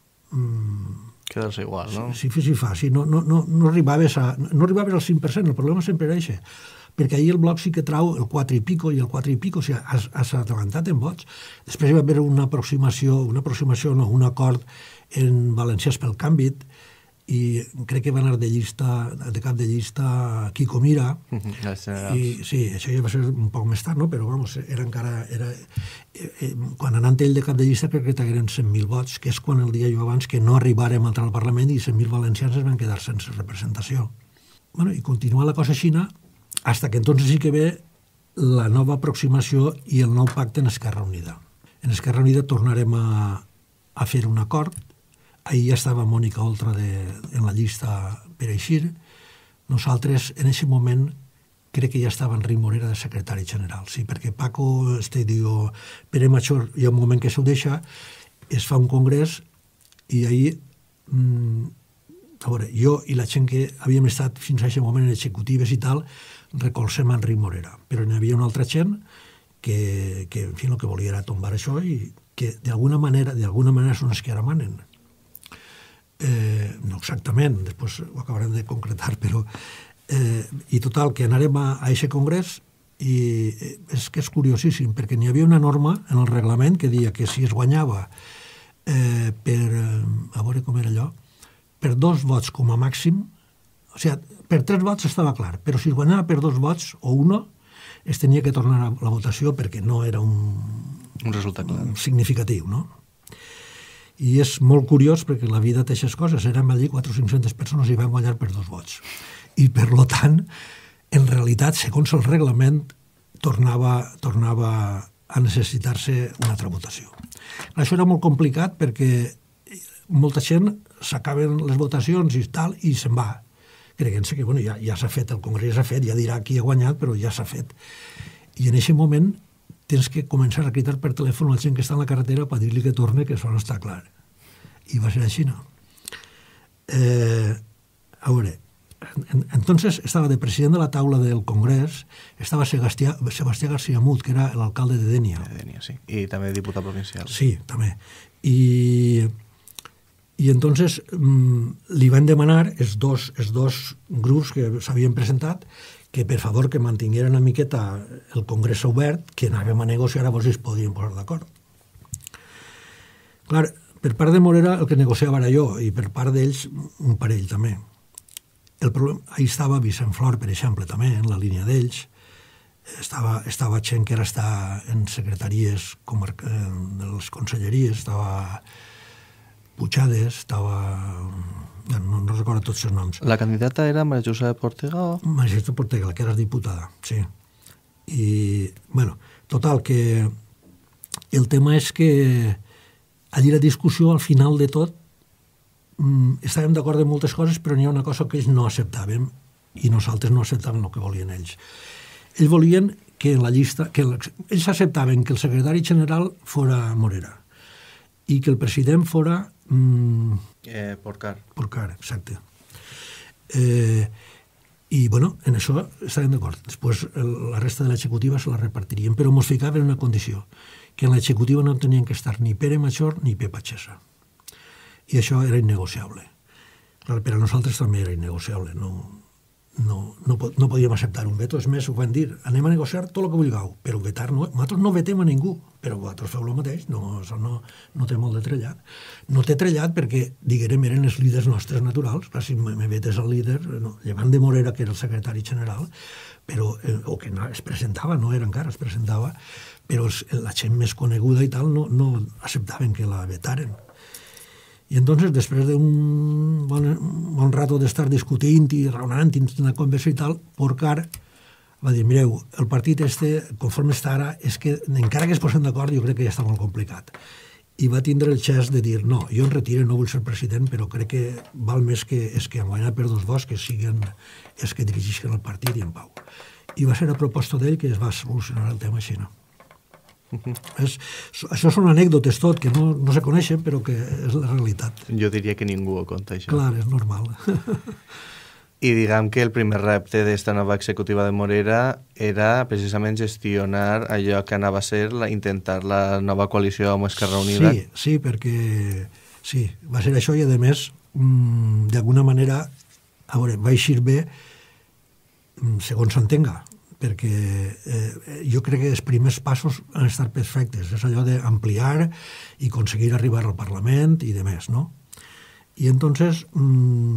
Mmm, quedar-se igual, no? Sí, sí, sí, fa. Sí, no, no, no, no, arribaves a, no arribaves al cinc per cent, el problema sempre era això. Perquè ahir el bloc sí que trau el quatre i pico i el quatre i pico, o sigui, has, has atragantat en vots. Després hi va haver una aproximació, una aproximació, no, un acord en Valencians pel Canvi, i crec que va anar de llista, de cap de llista Quico Mira, uh-huh. I sí, això ja va ser un poc més tard, no? Però vamos, era encara, era, eh, eh, quan anant ell de cap de llista crec que tragueren cent mil vots, que és quan el dia jo abans que no arribàrem a entrar al Parlament i cent mil valencians es van quedar sense representació. Bueno, i continua la cosa xina, hasta que entonces sí que ve la nova aproximació i el nou pacte en Esquerra Unida. En Esquerra Unida tornarem a, a fer un acord. Ahir ja estava Mònica Oltra de, en la llista per eixir. Nosaltres, en aquest moment, crec que ja estava Enric Morera de secretari general. Sí, perquè Paco este diu, Pere Machor, hi ha un moment que s'ho deixa, es fa un congrés i ahir... Mmm, a veure, jo i la gent que havíem estat fins a aquest moment en executives i tal, recolzem a Enric Morera. Però n'hi havia una altra gent que, que en fi, el que volia era tombar això i que d'alguna manera, d'alguna manera són els que ara manen. Eh, no exactament, després ho acabarem de concretar, però... Eh, I total, que anarem a aquest congrés i és que és curiosíssim, perquè n'hi havia una norma en el reglament que deia que si es guanyava eh, per... a veure com era allò, per dos vots com a màxim, o sigui, per tres vots estava clar, però si es guanyava per dos vots o uno, es tenia que tornar a la votació perquè no era un, un resultat clar. Significatiu, no? I és molt curiós perquè la vida té aquestes coses. Érem allí quatre o cinc-centes persones i van guanyar per dos vots. I, per lo tant, en realitat, segons el reglament, tornava, tornava a necessitar-se una altra votació. Això era molt complicat perquè molta gent s'acaben les votacions i tal, i se'n va, creient-se que bueno, ja, ja s'ha fet, el congrés ja s'ha fet, ja dirà qui ha guanyat, però ja s'ha fet. I en aquest moment tens que començar a cridar per telèfon a la gent que està en la carretera per dir-li que torne, que això no està clar. I va ser així, no? Eh, a veure, entonces estava de president de la taula del congrés, estava Sebastià, Sebastià García Mut, que era l'alcalde de Dénia. De Dénia, sí. I també diputat provincial. Sí, també. I... I entonces mmm, li van demanar els dos, els dos grups que s'havien presentat que per favor que mantingueren una miqueta el congrés obert, que anàvem a negociar a veure si es podien posar d'acord. Clar, per part de Morera el que negociava era jo i per part d'ells un parell també. El problema, ahí estava Vicent Flor, per exemple, també, en la línia d'ells. estava, estava gent que ara està en secretaries com de les conselleries, estava Puigades, estava... no, no recordo tots els noms. La candidata era Maria Josep Ortega o...? Maria Josep Ortega, la que era diputada, sí. I, bueno, total, que el tema és que allí la discussió, al final de tot, mmm, estàvem d'acord en moltes coses, però n'hi ha una cosa que ells no acceptàvem i nosaltres no acceptàvem el que volien ells. Ells volien que en la llista... Que el, ells acceptaven que el secretari general fora Morera i que el president fora... Mmm, eh, Porcar. Porcar, exacte. Eh, I, bueno, en això estàvem d'acord. Després, la resta de l'executiva se la repartirien, però ens ficaven en una condició, que en l'executiva no tenien que estar ni Pere Major ni Pep Atxesa. I això era innegociable. Clar, per a nosaltres també era innegociable. No, no, no, no podíem acceptar un veto. És més, ho van dir, anem a negociar tot el que vulgueu, però vetar no, nosaltres no vetem a ningú, però vosaltres feu el mateix, no, això no, no té molt de trellat. No té trellat perquè, diguem, eren els líders nostres naturals. Clar, si me vetes el líder, no, llevant de Morera, que era el secretari general, però, eh, o que no, es presentava, no era encara, es presentava, però els, la gent més coneguda i tal no, no acceptaven que la vetaren. I entonces, després d'un bon, bon rato d'estar discutint i raonant i una conversa i tal, Porcar va dir, mireu, el partit este, conforme està ara, és que encara que es posen d'acord, jo crec que ja està molt complicat. I va tindre el xest de dir, no, jo em retiro, no vull ser president, però crec que val més que és que en guanyar per dos vots que siguin els que dirigeixen el partit i en pau. I va ser a proposta d'ell que es va solucionar el tema així, no? És, això són anècdotes tot, que no, no se coneixen, però que és la realitat. Jo diria que ningú ho conta, això. Clar, és normal. I diguem que el primer repte d'esta nova executiva de Morera era precisament gestionar allò que anava a ser la, intentar la nova coalició amb Esquerra Unida. Sí, sí, perquè sí, va ser això i, a més, mmm, d'alguna manera, a veure, va eixir bé segons s'entenga, perquè eh, jo crec que els primers passos han estat perfectes. És allò d'ampliar i aconseguir arribar al Parlament i de més, no? I entonces mm,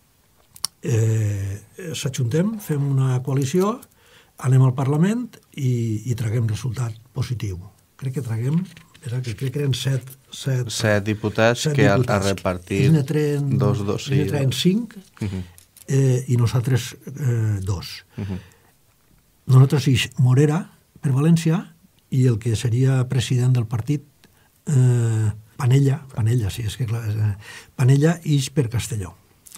eh, s'ajuntem, fem una coalició, anem al Parlament i, i traguem resultat positiu. Crec que traguem, era que crec que eren set, set, set diputats set que diputats. A repartir ells ne traen, dos, dos, sí, ells ne traen cinc uh -huh. eh, i nosaltres eh, dos. Uh -huh. Nosaltres ix Morera per València i el que seria president del partit eh, Panella, Panella, sí, és que clar, eh, Panella ix per Castelló.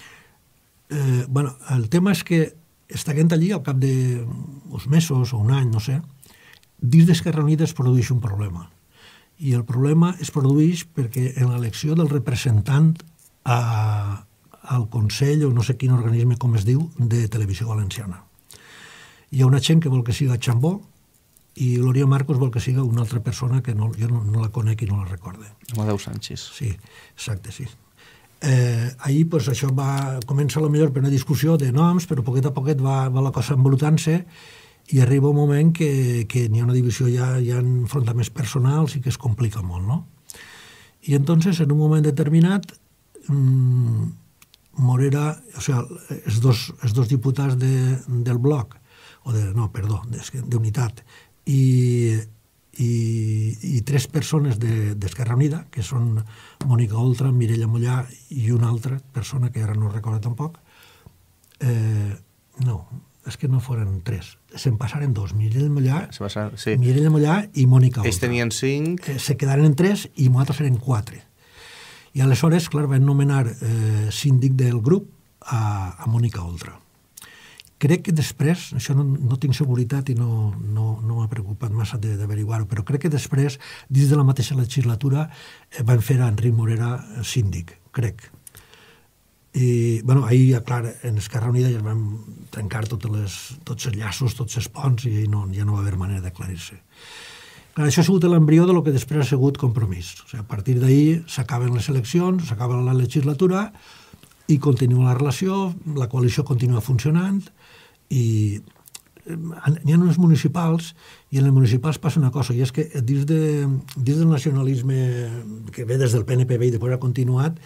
Eh, bueno, el tema és que estaguent allí al cap d'uns mesos o un any, no sé, dins d'Esquerra Unida es produeix un problema. I el problema es produeix perquè en l'elecció del representant a, al Consell, o no sé quin organisme com es diu, de Televisió Valenciana. Hi ha una gent que vol que siga Xambó i Gloria Marcos vol que siga una altra persona que no, jo no, no la conec i no la recorde. Amadeu Sánchez. Sí, exacte, sí. Eh, ahir pues, això va començar a lo millor per una discussió de noms, però poquet a poquet va, va la cosa embolutant-se i arriba un moment que, que n'hi ha una divisió, ja, hi ha enfrontaments personals i que es complica molt, no? I entonces, en un moment determinat, mmm, Morera, o sigui, els dos, els dos diputats de, del bloc, o de, no, perdó, d'Unitat, i, i, i tres persones d'Esquerra Unida, que són Mònica Oltra, Mireia Mollà i una altra persona que ara no recordo tampoc, eh, no, és que no foren tres, se'n passaren dos, Mireia Mollà, sí. Mireia Mollà i Mònica Oltra. Ells tenien cinc. Eh, se quedaren en tres i nosaltres eren quatre. I aleshores, clar, van nomenar eh, síndic del grup a, a Mònica Oltra. Crec que després, això no, no tinc seguretat i no, no, no m'ha preocupat massa d'averiguar-ho, però crec que després, dins de la mateixa legislatura, eh, van fer a Enric Morera síndic, crec. I, bueno, ahir, clar, en Esquerra Unida ja vam trencar totes les, tots els llaços, tots els ponts, i no, ja no va haver manera d'aclarir-se. Clar, això ha sigut l'embrió de lo que després ha sigut Compromís. O sigui, a partir d'ahir s'acaben les eleccions, s'acaba la legislatura i continua la relació, la coalició continua funcionant, i n'hi ha uns municipals i en els municipals passa una cosa, i és que dins, de, dins del nacionalisme que ve des del P N P B i després ha continuat,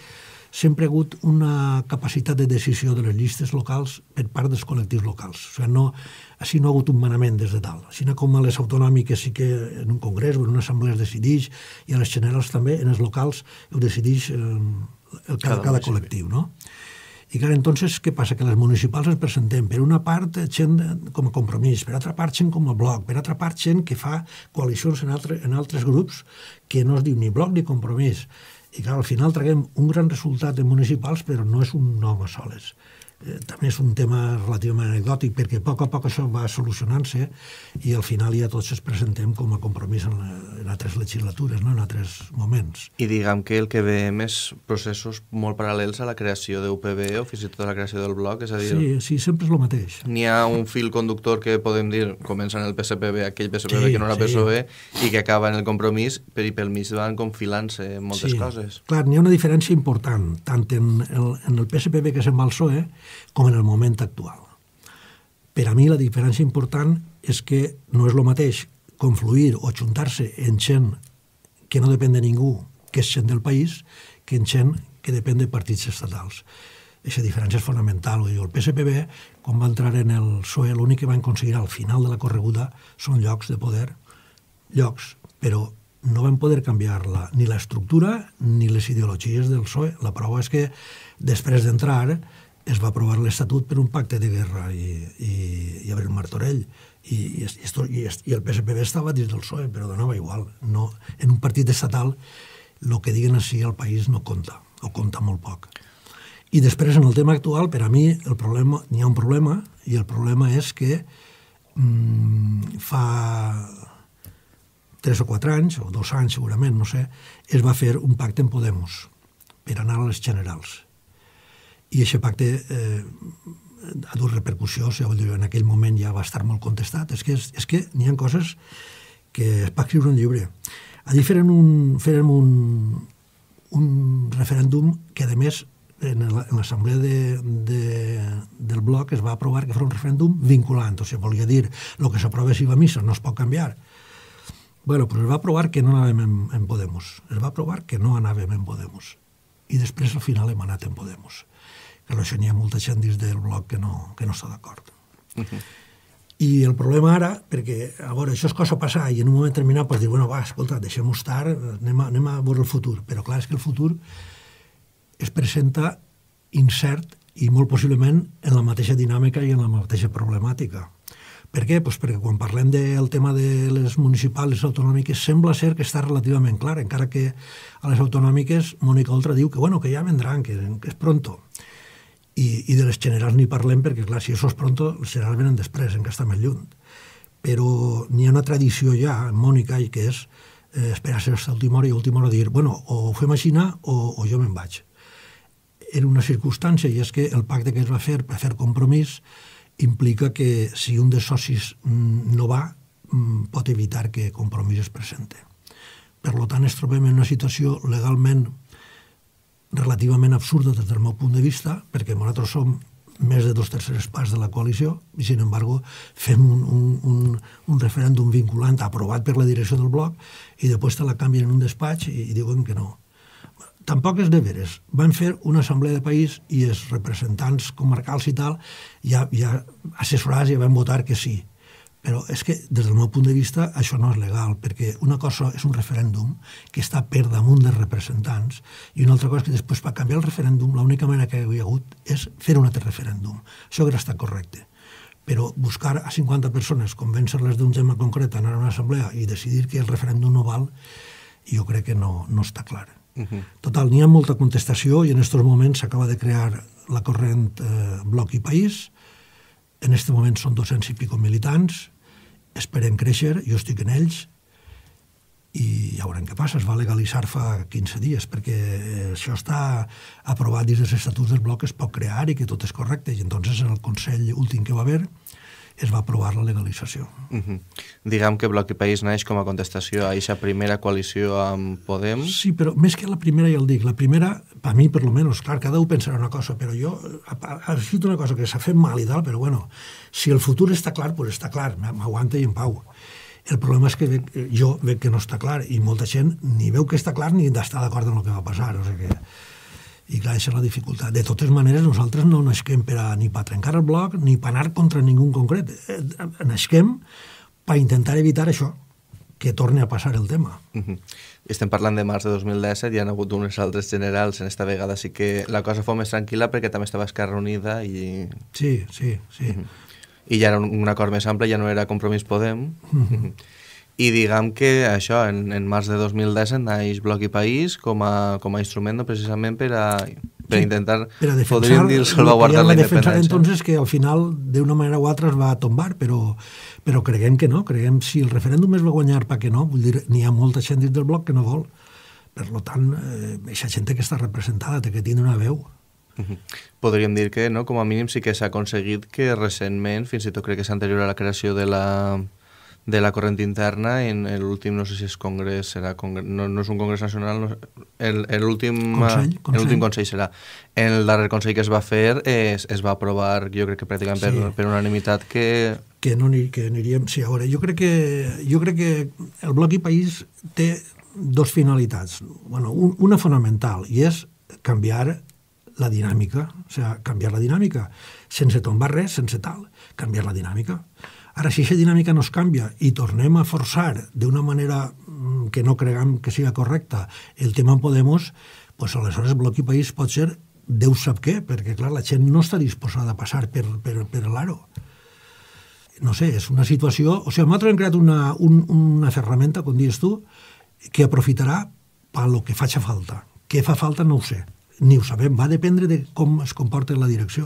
sempre ha hagut una capacitat de decisió de les llistes locals per part dels col·lectius locals. O sigui, no, així no ha hagut un manament des de dalt. Així com a les autonòmiques sí que en un congrés o en una assemblea es decideix, i a les generals també, en els locals ho decideix eh, el, cada, cada col·lectiu, no? I clar, entonces, què passa? Que les municipals es presentem per una part gent com a Compromís, per altra part gent com a Bloc, per altra part gent que fa coalicions en, altre, en altres grups que no es diu ni Bloc ni Compromís. I clar, al final traguem un gran resultat de municipals, però no és un nom a soles. Eh, també és un tema relativament anecdòtic, perquè a poc a poc això va solucionant-se i al final ja tots es presentem com a Compromís en, la, en altres legislatures, no? En altres moments. I diguem que el que veiem és processos molt paral·lels a la creació d'U P B o fins i tot a la creació del Bloc, és a dir... Sí, sí, sempre és el mateix. N'hi ha un fil conductor que podem dir comença en el P S P B, aquell P S P B sí, que no era sí. P S O E, i que acaba en el Compromís, però i pel mig van confilant-se moltes sí. coses. Clar, n'hi ha una diferència important, tant en el, en el P S P B que se'n va al P S O E, com en el moment actual. Per a mi la diferència important és que no és el mateix confluir o juntar-se en gent que no depèn de ningú, que és gent del país, que en gent que depèn de partits estatals. Aquesta diferència és fonamental. El P S P B, quan va entrar en el P S O E, l'únic que van aconseguir al final de la correguda són llocs de poder, llocs, però no van poder canviar-la, ni l'estructura ni les ideologies del P S O E. La prova és que després d'entrar es va aprovar l'Estatut per un pacte de guerra i, i, i Abril Martorell. I, i, esto, i, I el P S P B estava dins del P S O E, però donava igual. No, en un partit estatal, el que diguen així al país no compta, o compta molt poc. I després, en el tema actual, per a mi, el problema, n'hi ha un problema, i el problema és que mmm, fa tres o quatre anys, o dos anys segurament, no sé, es va fer un pacte en Podemos per anar a les generals. I aquest pacte eh, ha dut repercussió, o sigui, en aquell moment ja va estar molt contestat. És que, és, és que n'hi ha coses que es va escriure un llibre. Allí feren un, feren un, un referèndum que, a més, en l'assemblea de, de, del Bloc es va aprovar que fos un referèndum vinculant, o sigui, volia dir, el que s'aprova si va a missa no es pot canviar. Bueno, però es va aprovar que no anàvem en, en Podemos. Es va aprovar que no anàvem en Podemos. I després, al final, hem anat en Podemos. Que això n'hi ha molta gent dins del Bloc que no, que no està d'acord. Uh-huh. I el problema ara, perquè, a veure, això és cosa passar, i en un moment determinat pots dir, bueno, va, escolta, deixem-ho estar, anem a, anem a veure el futur. Però clar, és que el futur es presenta incert i molt possiblement en la mateixa dinàmica i en la mateixa problemàtica. Per què? Pues perquè quan parlem del tema de les municipals, les autonòmiques, sembla ser que està relativament clar, encara que a les autonòmiques Mònica Oltra diu que, bueno, que ja vendran, que, que és pronto. I, i de les generals ni parlem perquè, clar, si això és pronto, les generals venen després, encara està més lluny. Però n'hi ha una tradició ja, en Mònica, i que és eh, esperar-se a l'última hora i a l'última hora dir, bueno, o ho fem així o, o jo me'n vaig. En una circumstància, i és que el pacte que es va fer per fer Compromís implica que si un dels socis no va, pot evitar que Compromís es presente. Per tant, ens trobem en una situació legalment relativament absurda des del meu punt de vista, perquè nosaltres som més de dos terceres parts de la coalició i, sin embargo, fem un, un, un, un referèndum vinculant aprovat per la direcció del Bloc i després te la canvien en un despatx i, i diuen que no. Tampoc és de veres. Van fer una assemblea de país i els representants comarcals i tal, ja, ja assessorats ja van votar que sí. Però és que, des del meu punt de vista, això no és legal, perquè una cosa és un referèndum que està per damunt dels representants i una altra cosa que després, per canviar el referèndum, l'única manera que hi havia hagut és fer un altre referèndum. Això hauria estat correcte. Però buscar a cinquanta persones, convèncer-les d'un tema concret, anar a una assemblea i decidir que el referèndum no val, jo crec que no, no està clar. Uh-huh. Total, n'hi ha molta contestació i en aquests moments s'acaba de crear la corrent eh, Bloc i País. En aquest moment són dos-cents i pico militants, esperem créixer, jo estic en ells, i ja veurem què passa. Es va legalitzar fa quinze dies, perquè això està aprovat dins dels estatuts del Bloc, es pot crear i que tot és correcte, i entonces en el Consell últim que va haver es va aprovar la legalització. Uh-huh. Diguem que Bloc i País naix com a contestació a aquesta primera coalició amb Podem. Sí, però més que la primera, ja el dic, la primera, per mi, per lo menos, clar, cada un pensarà una cosa, però jo ha sigut una cosa que s'ha fet mal i tal, però bueno, si el futur està clar, pues està clar, m'aguanta i en pau. El problema és que veig, jo veig que no està clar i molta gent ni veu que està clar ni d'estar d'acord amb el que va passar, o sigui que I clar, això és la dificultat. De totes maneres, nosaltres no nasquem per a, ni per trencar el bloc ni per anar contra ningú en concret. Nasquem per intentar evitar això, que torni a passar el tema. Uh-huh. Estem parlant de març de dos mil disset, hi ha hagut unes altres generals, en esta vegada sí que la cosa fou més tranquil·la perquè també estava Esquerra Unida i... Sí, sí, sí. Uh-huh. I ja era un, un acord més ample, ja no era Compromís Podem. Uh-huh. I diguem que això, en, en març de dos mil disset naix Bloc i País com a, com a instrument precisament per a, per a intentar, per a defensar, podríem dir, salvaguardar la independència. Entonces que al final, d'una manera o altra, es va tombar, però, però creguem que no, creguem si el referèndum es va guanyar per què no, vull dir, n'hi ha molta gent dins del Bloc que no vol. Per tant, eh, aquesta gent que està representada té que tindre una veu. Uh-huh. Podríem dir que, no, com a mínim, sí que s'ha aconseguit que recentment, fins i tot crec que és anterior a la creació de la... de la corrent interna en l'últim, no sé si és congrés, serà congrés, no, no és un congrés nacional, no, l'últim consell, consell. consell serà. En el darrer consell que es va fer es, es va aprovar, jo crec que pràcticament sí. per, per unanimitat que... Que no que aniríem... Sí, a veure, jo crec que, jo crec que el Bloc i País té dos finalitats. Bueno, un, una fonamental, i és canviar la dinàmica, o sigui, canviar la dinàmica, sense tombar res, sense tal, canviar la dinàmica. Ara, si aquesta dinàmica no es canvia i tornem a forçar d'una manera que no creguem que sigui correcta el tema en Podemos, doncs aleshores Bloc i País pot ser Déu sap què, perquè clar, la gent no està disposada a passar per, per, per l'aro. No sé, és una situació... O sigui, nosaltres hem creat una, un, una ferramenta, com dius tu, que aprofitarà per lo que faci falta. Què fa falta no ho sé, ni ho sabem, va dependre de com es comporta la direcció.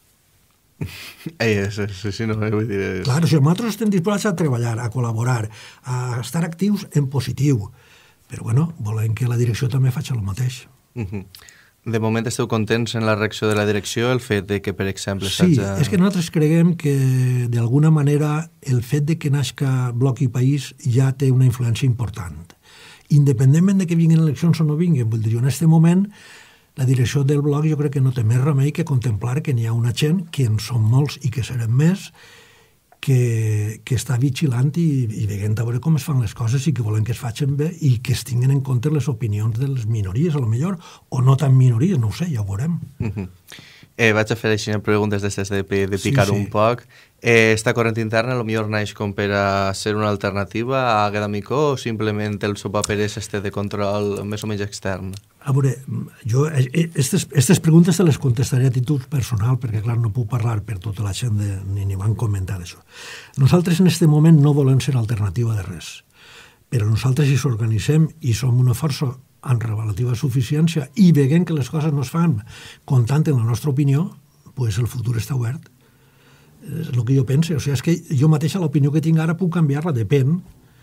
Eh, sí, sí, sí, no, vull dir... És... Clar, o sigui, nosaltres estem disposats a treballar, a col·laborar, a estar actius en positiu, però bueno, volem que la direcció també faci el mateix. Uh-huh. De moment esteu contents en la reacció de la direcció, el fet de que, per exemple... Sí, a... és que nosaltres creguem que d'alguna manera el fet de que nasca Bloc i País ja té una influència important. Independentment de que vinguin eleccions o no vinguin, vull dir, en aquest moment... La direcció del Bloc jo crec que no té més remei que contemplar que n'hi ha una gent, que en són molts i que serem més, que, que està vigilant i, i veient a veure com es fan les coses i que volen que es facin bé i que es tinguin en compte les opinions de les minories, a lo millor, o no tan minories, no ho sé, ja ho veurem. Uh-huh. eh, vaig a fer així preguntes d'estes de, de picar sí, sí. un poc. Eh, esta corrent interna potser naix com per a ser una alternativa a Àgueda Micó o simplement el seu paper és este de control més o menys extern? A veure, jo aquestes preguntes te les contestaré a títol personal perquè, clar, no puc parlar per tota la gent de, ni, ni van comentar això. Nosaltres en aquest moment no volem ser alternativa de res, però nosaltres si s'organitzem i som una força amb relativa suficiència i veiem que les coses no es fan comptant en la nostra opinió, pues el futur està obert. És el que jo penso. O sigui, és que jo mateixa l'opinió que tinc ara puc canviar-la, depèn.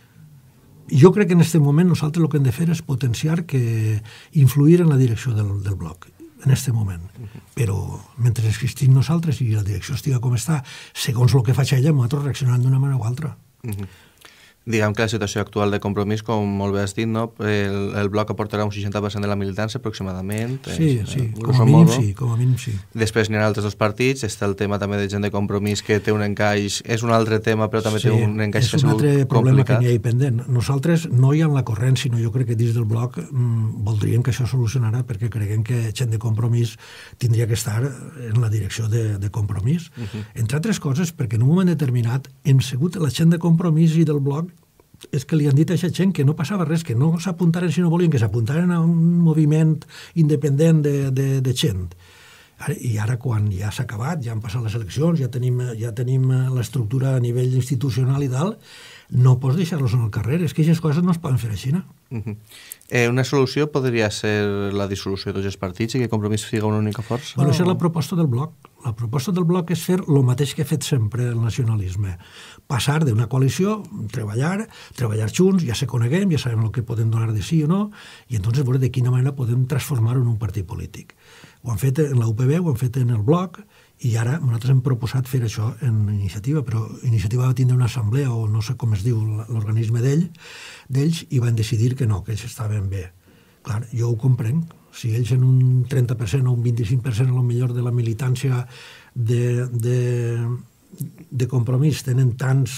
Jo crec que en aquest moment nosaltres el que hem de fer és potenciar que influir en la direcció del, del bloc, en aquest moment. Uh-huh. Però mentre existim nosaltres i la direcció estiga com està, segons el que faig ella, nosaltres reaccionarem d'una manera o altra. Uh-huh. Diguem que la situació actual de Compromís, com molt bé has dit, no? el, el bloc aportarà un seixanta per cent de la militància aproximadament. Sí, eh, sí, com a, mínim, sí, com a mínim sí. Després n'hi ha altres dos partits, està el tema també de gent de Compromís que té un encaix, és un altre tema però també sí, té un encaix que ha sigut complicat. És un altre problema que n'hi ha pendent. Nosaltres no hi ha en la corrent, sinó jo crec que dins del bloc mmm, voldríem que això solucionarà perquè creguem que gent de Compromís tindria que estar en la direcció de, de Compromís. Uh-huh. Entre altres coses perquè en un moment determinat hem sigut la gent de Compromís i del bloc és que li han dit a aquesta gent que no passava res, que no s'apuntaren si no volien, que s'apuntaren a un moviment independent de, de, de gent. Ara, I ara, quan ja s'ha acabat, ja han passat les eleccions, ja tenim, ja tenim l'estructura a nivell institucional i tal, no pots deixar-los en el carrer. És que aquestes coses no es poden fer així, no? Uh-huh. eh, una solució podria ser la dissolució de tots els partits i que Compromís siga una única força? Bueno, això és la proposta del bloc. La proposta del bloc és fer el mateix que ha fet sempre el nacionalisme. Passar d'una coalició, treballar, treballar junts, ja se coneguem, ja sabem el que podem donar de sí o no, i entonces veure de quina manera podem transformar-ho en un partit polític. Ho han fet en la U P B, ho han fet en el bloc, i ara nosaltres hem proposat fer això en Iniciativa, però Iniciativa va tindre una assemblea, o no sé com es diu l'organisme d'ell, d'ells, i van decidir que no, que ells estaven bé. Clar, jo ho comprenc. Si ells en un trenta per cent o un vint-i-cinc per cent a lo millor de la militància de, de, de Compromís tenen tants,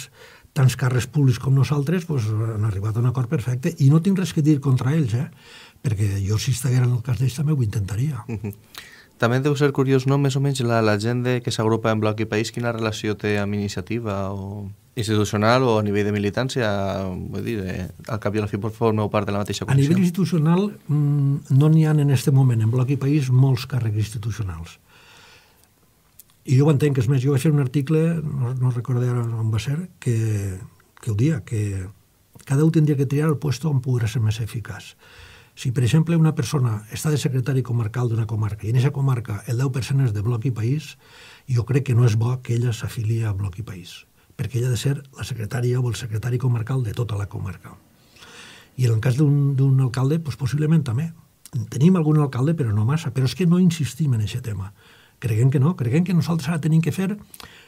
tants càrrecs públics com nosaltres, doncs, han arribat a un acord perfecte, i no tinc res que dir contra ells, eh? Perquè jo, si estiguera en el cas d'ells, també ho intentaria. Uh-huh. També deu ser curiós, no?, més o menys la, la gent de, que s'agrupa en Bloc i País, quina relació té amb iniciativa o institucional o a nivell de militància, vull dir, eh, al cap i a la fi formeu part de la mateixa comissió. A nivell institucional mmm, no n'hi ha en aquest moment en Bloc i País molts càrrecs institucionals. I jo ho entenc, que és més, jo vaig fer un article, no, no recordo ara on va ser, que, que ho dia, que cada un tindria que triar el puesto on podrà ser més eficaç. Si, per exemple, una persona està de secretari comarcal d'una comarca i en aquesta comarca el deu per cent és de Bloc i País, jo crec que no és bo que ella s'afilia a Bloc i País, perquè ella ha de ser la secretària o el secretari comarcal de tota la comarca. I en el cas d'un alcalde, doncs, possiblement també. Tenim algun alcalde, però no massa, però és que no insistim en aquest tema. Creguem que no, creguem que nosaltres ara tenim que fer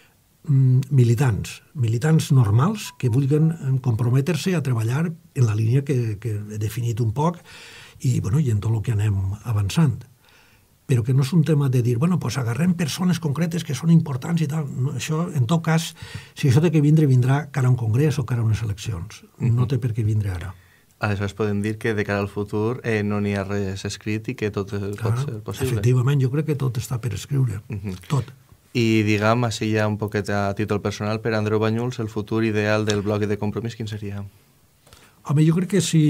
mm, militants, militants normals que vulguin comprometre-se a treballar en la línia que, que he definit un poc i, bueno, i en tot el que anem avançant. Però que no és un tema de dir, bueno, pues agarrem persones concretes que són importants i tal. No, això, en tot cas, si això té que vindre, vindrà cara a un congrés o cara a unes eleccions. Mm-hmm. No té per què vindre ara. Aleshores podem dir que de cara al futur eh, no n'hi ha res escrit i que tot Clar, pot ser possible. Efectivament, jo crec que tot està per escriure, uh-huh. tot. I diguem, així ja un poquet a títol personal, per Andreu Banyuls, el futur ideal del Bloc i de Compromís, quin seria? Home, jo crec que si,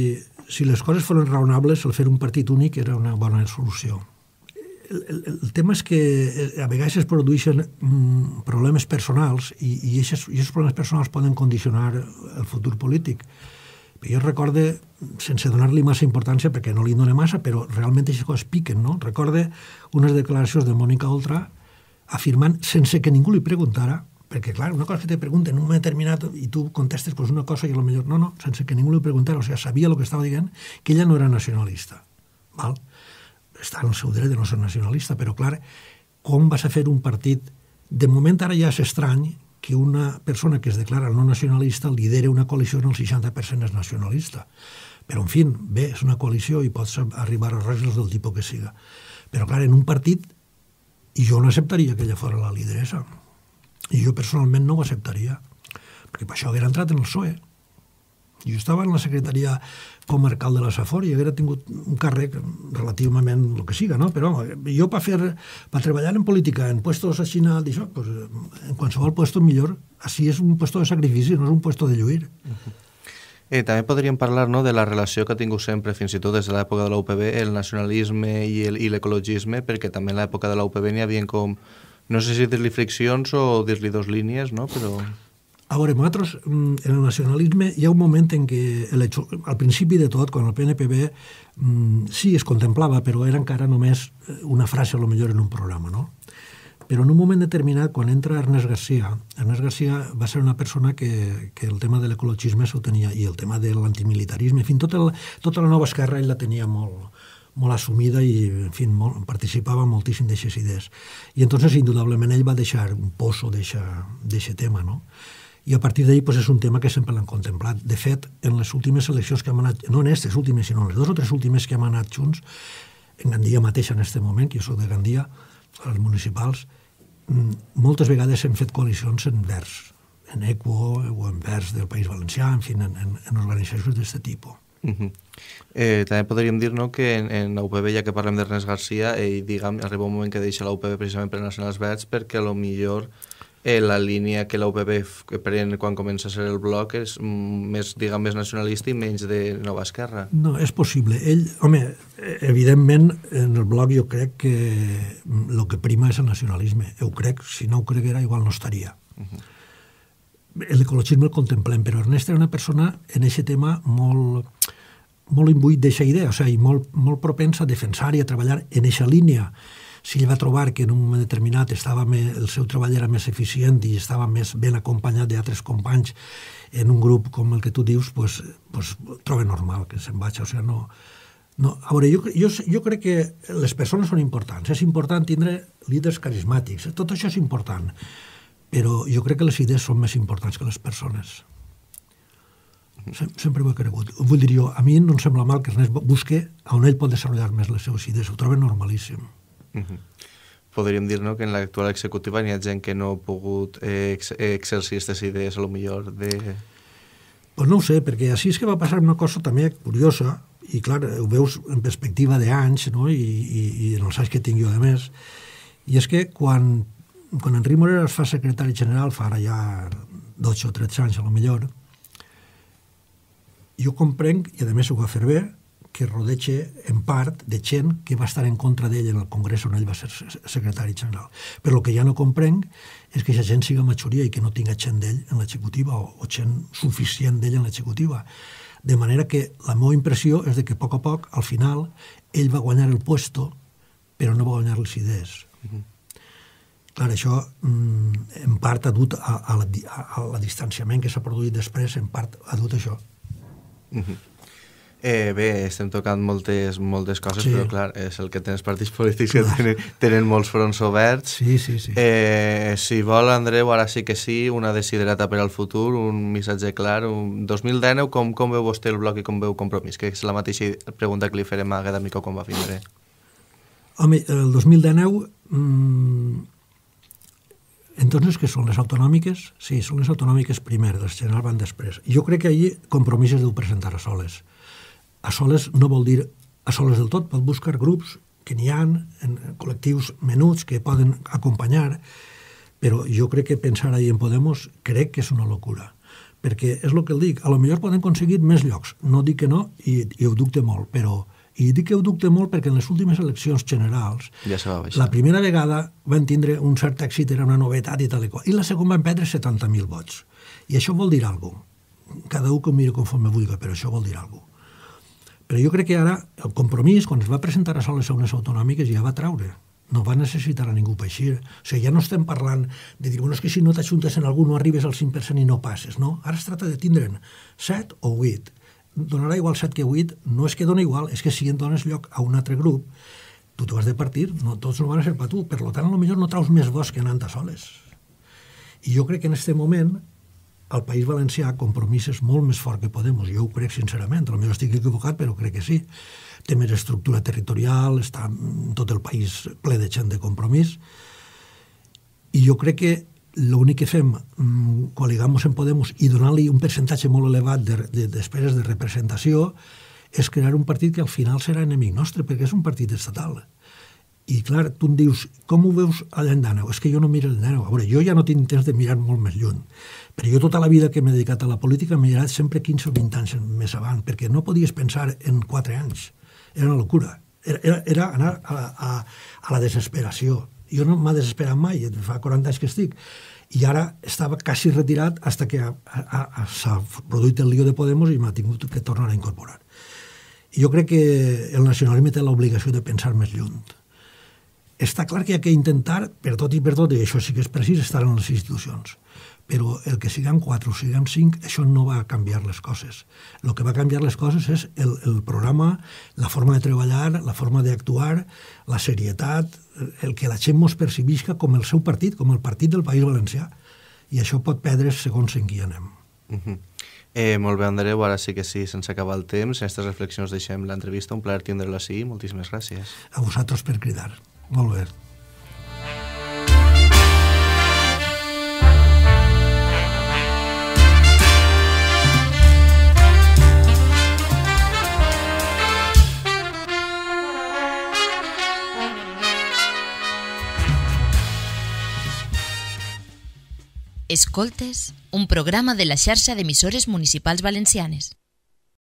si les coses foren raonables, el fer un partit únic era una bona solució. El, el, el tema és que a vegades es produeixen mm, problemes personals i, i aquests problemes personals poden condicionar el futur polític. Jo recorde, sense donar-li massa importància, perquè no li dona massa, però realment aquestes coses piquen, no? Recorde unes declaracions de Mònica Oltra afirmant, sense que ningú li preguntara, perquè, clar, una cosa que te pregunten en un moment determinat i tu contestes pues, una cosa i a lo millor no, no, sense que ningú li preguntara, o sigui, sabia el que estava dient, que ella no era nacionalista. Val? Està en el seu dret de no ser nacionalista, però, clar, com vas a fer un partit... De moment ara ja és estrany que una persona que es declara no nacionalista lidera una coalició on el seixanta per cent és nacionalista. Però, en fi, bé, és una coalició i pots arribar a regles del tipus que siga. Però, clar, en un partit, i jo no acceptaria que ella fos la lideressa. I jo personalment no ho acceptaria, perquè per això haguera entrat en el P S O E. Jo estava en la secretaria comarcal de la Safor i haguera tingut un càrrec relativament el que siga, no? Però jo per fer, per treballar en política, en puestos així, d'això, pues, en qualsevol puesto millor, així és un puesto de sacrifici, no és un puesto de lluir. Uh-huh. eh, també podríem parlar, no, de la relació que ha tingut sempre, fins i tot des de l'època de la U P B, el nacionalisme i l'ecologisme, perquè també en l'època de la U P B n'hi havia com, no sé si dir-li friccions o dir-li dos línies, no? Però... A veure, nosaltres, en el nacionalisme, hi ha un moment en què, al principi de tot, quan el P N P B sí es contemplava, però era encara només una frase, a lo millor, en un programa, no? Però en un moment determinat, quan entra Ernest García, Ernest García va ser una persona que, que el tema de l'ecologisme s'ho tenia, i el tema de l'antimilitarisme, en fi, tota, el, tota la nova esquerra ell la tenia molt, molt assumida i, en fi, molt, participava moltíssim d'aquestes idees. I entonces, indudablement, ell va deixar un pozo d'aquest tema, no? I a partir d'ahir pues, és un tema que sempre l'han contemplat. De fet, en les últimes eleccions que hem anat, no en aquestes últimes, sinó en les dues o tres últimes que hem anat junts, en Gandia mateix en aquest moment, que jo soc de Gandia, a les municipals, moltes vegades hem fet coalicions en vers, en ECUO o en vers del País Valencià, en fi, en, en, en organitzacions d'aquest tipus. Uh-huh. eh, també podríem dir, no, que en, en la U P B, ja que parlem d'Ernest García, ell, diguem, arriba un moment que deixa la U P B precisament per anar-se'n als Verds, perquè a lo millor eh, la línia que la U P B pren quan comença a ser el bloc és més, diguem, més nacionalista i menys de nova esquerra. No, és possible. Ell, home, evidentment, en el bloc jo crec que el que prima és el nacionalisme. Ho crec, si no ho creguera, igual no estaria. Uh-huh. L'ecologisme el contemplem, però Ernest era una persona en aquest tema molt, molt imbuït d'aquesta idea, o sigui, molt, molt propensa a defensar i a treballar en aquesta línia. Si ell va trobar que en un moment determinat estava més, el seu treball era més eficient i estava més ben acompanyat d'altres companys en un grup com el que tu dius, pues, pues, troba normal que se'n vagi. O sigui, no, no. A veure, jo, jo, jo crec que les persones són importants. És important tindre líders carismàtics. Tot això és important. Però jo crec que les idees són més importants que les persones. Sem sempre ho he cregut. Vull dir jo, a mi no em sembla mal que Ernest busque on ell pot desenvolupar més les seves idees. Ho trobo normalíssim. Uh-huh. podríem dir, no?, que en l'actual executiva n'hi ha gent que no ha pogut eh, ex exercir aquestes idees, a lo millor, de... Pues no ho sé, perquè així és que va passar una cosa també curiosa, i clar, ho veus en perspectiva d'anys, no?, i, i, i en els anys que tinc jo de més, i és que quan, quan Enric Morera es fa secretari general, fa ara ja dotze o tretze anys, a lo millor, jo comprenc, i a més ho va fer bé, que rodeja en part de gent que va estar en contra d'ell en el Congrés on ell va ser secretari general. Però el que ja no comprenc és que aquesta gent siga majoria i que no tinga gent d'ell en l'executiva o, o gent suficient d'ell en l'executiva. De manera que la meva impressió és de que a poc a poc, al final, ell va guanyar el puesto, però no va guanyar les idees. Uh-huh. Clar, això mm, en part ha dut a, a, la, a la distanciament que s'ha produït després, en part ha dut a això. Uh-huh. Eh, bé, estem tocant moltes, moltes coses, sí. Però clar, és el que tenen els partits polítics, clar, que tenen, tenen molts fronts oberts. Sí, sí, sí. Eh, si vol, Andreu, ara sí que sí, una desiderata per al futur, un missatge clar. Un dos mil dinou, com, com veu vostè el bloc i com veu Compromís? Que és la mateixa pregunta que li farem a Gueda Mico quan va vindre. Home, el dos mil dinou... Mmm, entonces, què són les autonòmiques? Sí, són les autonòmiques primer, les generals van després. Jo crec que allí Compromís es deu presentar a soles. A soles no vol dir a soles del tot, pot buscar grups que n'hi ha, en col·lectius menuts que poden acompanyar, però jo crec que pensar ahir en Podemos crec que és una locura, perquè és el que el dic, a lo millor poden aconseguir més llocs, no dic que no, i, i ho dubte molt, però i dic que ho dubte molt perquè en les últimes eleccions generals ja la primera vegada van tindre un cert èxit, era una novetat i tal i qual, i la segona van perdre setanta mil vots, i això vol dir alguna cosa, cada un que ho mira conforme vulgui, però això vol dir alguna cosa. Però jo crec que ara el Compromís, quan es va presentar a soles a unes autonòmiques, ja va traure. No va necessitar a ningú per eixir. O sigui, ja no estem parlant de dir, bueno, és que si no t'ajuntes en algú no arribes al cinc per cent i no passes, no? Ara es tracta de tindre'n set o vuit. Donarà igual set que vuit, no és que dona igual, és que si en dones lloc a un altre grup, tu t'ho has de partir, no, tots no van a ser per tu, per tant, potser no traus més vots que anant a soles. I jo crec que en aquest moment al País Valencià Compromís és molt més fort que Podemos, jo ho crec sincerament, potser estic equivocat, però crec que sí. Té més estructura territorial, està tot el país ple de gent de Compromís, i jo crec que l'únic que fem, quan ligamos en Podemos i donar-li un percentatge molt elevat de, de despeses de representació, és crear un partit que al final serà enemic nostre, perquè és un partit estatal. I clar, tu em dius, com ho veus allà en Dàneu? És que jo no miro el Dàneu. A veure, jo ja no tinc temps de mirar molt més lluny, però jo tota la vida que m'he dedicat a la política m'he mirat sempre quinze o vint anys més avant, perquè no podies pensar en quatre anys. Era una locura. Era, era, era anar a, a, a la desesperació. Jo no m'ha desesperat mai, fa quaranta anys que estic. I ara estava quasi retirat fins que s'ha produït el lío de Podemos i m'ha tingut que tornar a incorporar. I jo crec que el nacionalisme té l'obligació de pensar més lluny. Està clar que hi ha que intentar, per tot i per tot, i això sí que és precís, estar en les institucions. Però el que siguem quatre o siguem cinc, això no va canviar les coses. El que va canviar les coses és el, el programa, la forma de treballar, la forma d'actuar, la serietat, el que la gent mos percibisca com el seu partit, com el partit del País Valencià. I això pot perdre's segons en qui anem. Uh-huh. Eh, molt bé, Andreu, ara sí que sí, sense acabar el temps. En aquestes reflexions deixem l'entrevista. Un plaer tindre-la així. Moltíssimes gràcies. A vosaltres per cridar. Molt bé. Escoltes, un programa de la xarxa d'emissores municipals valencianes.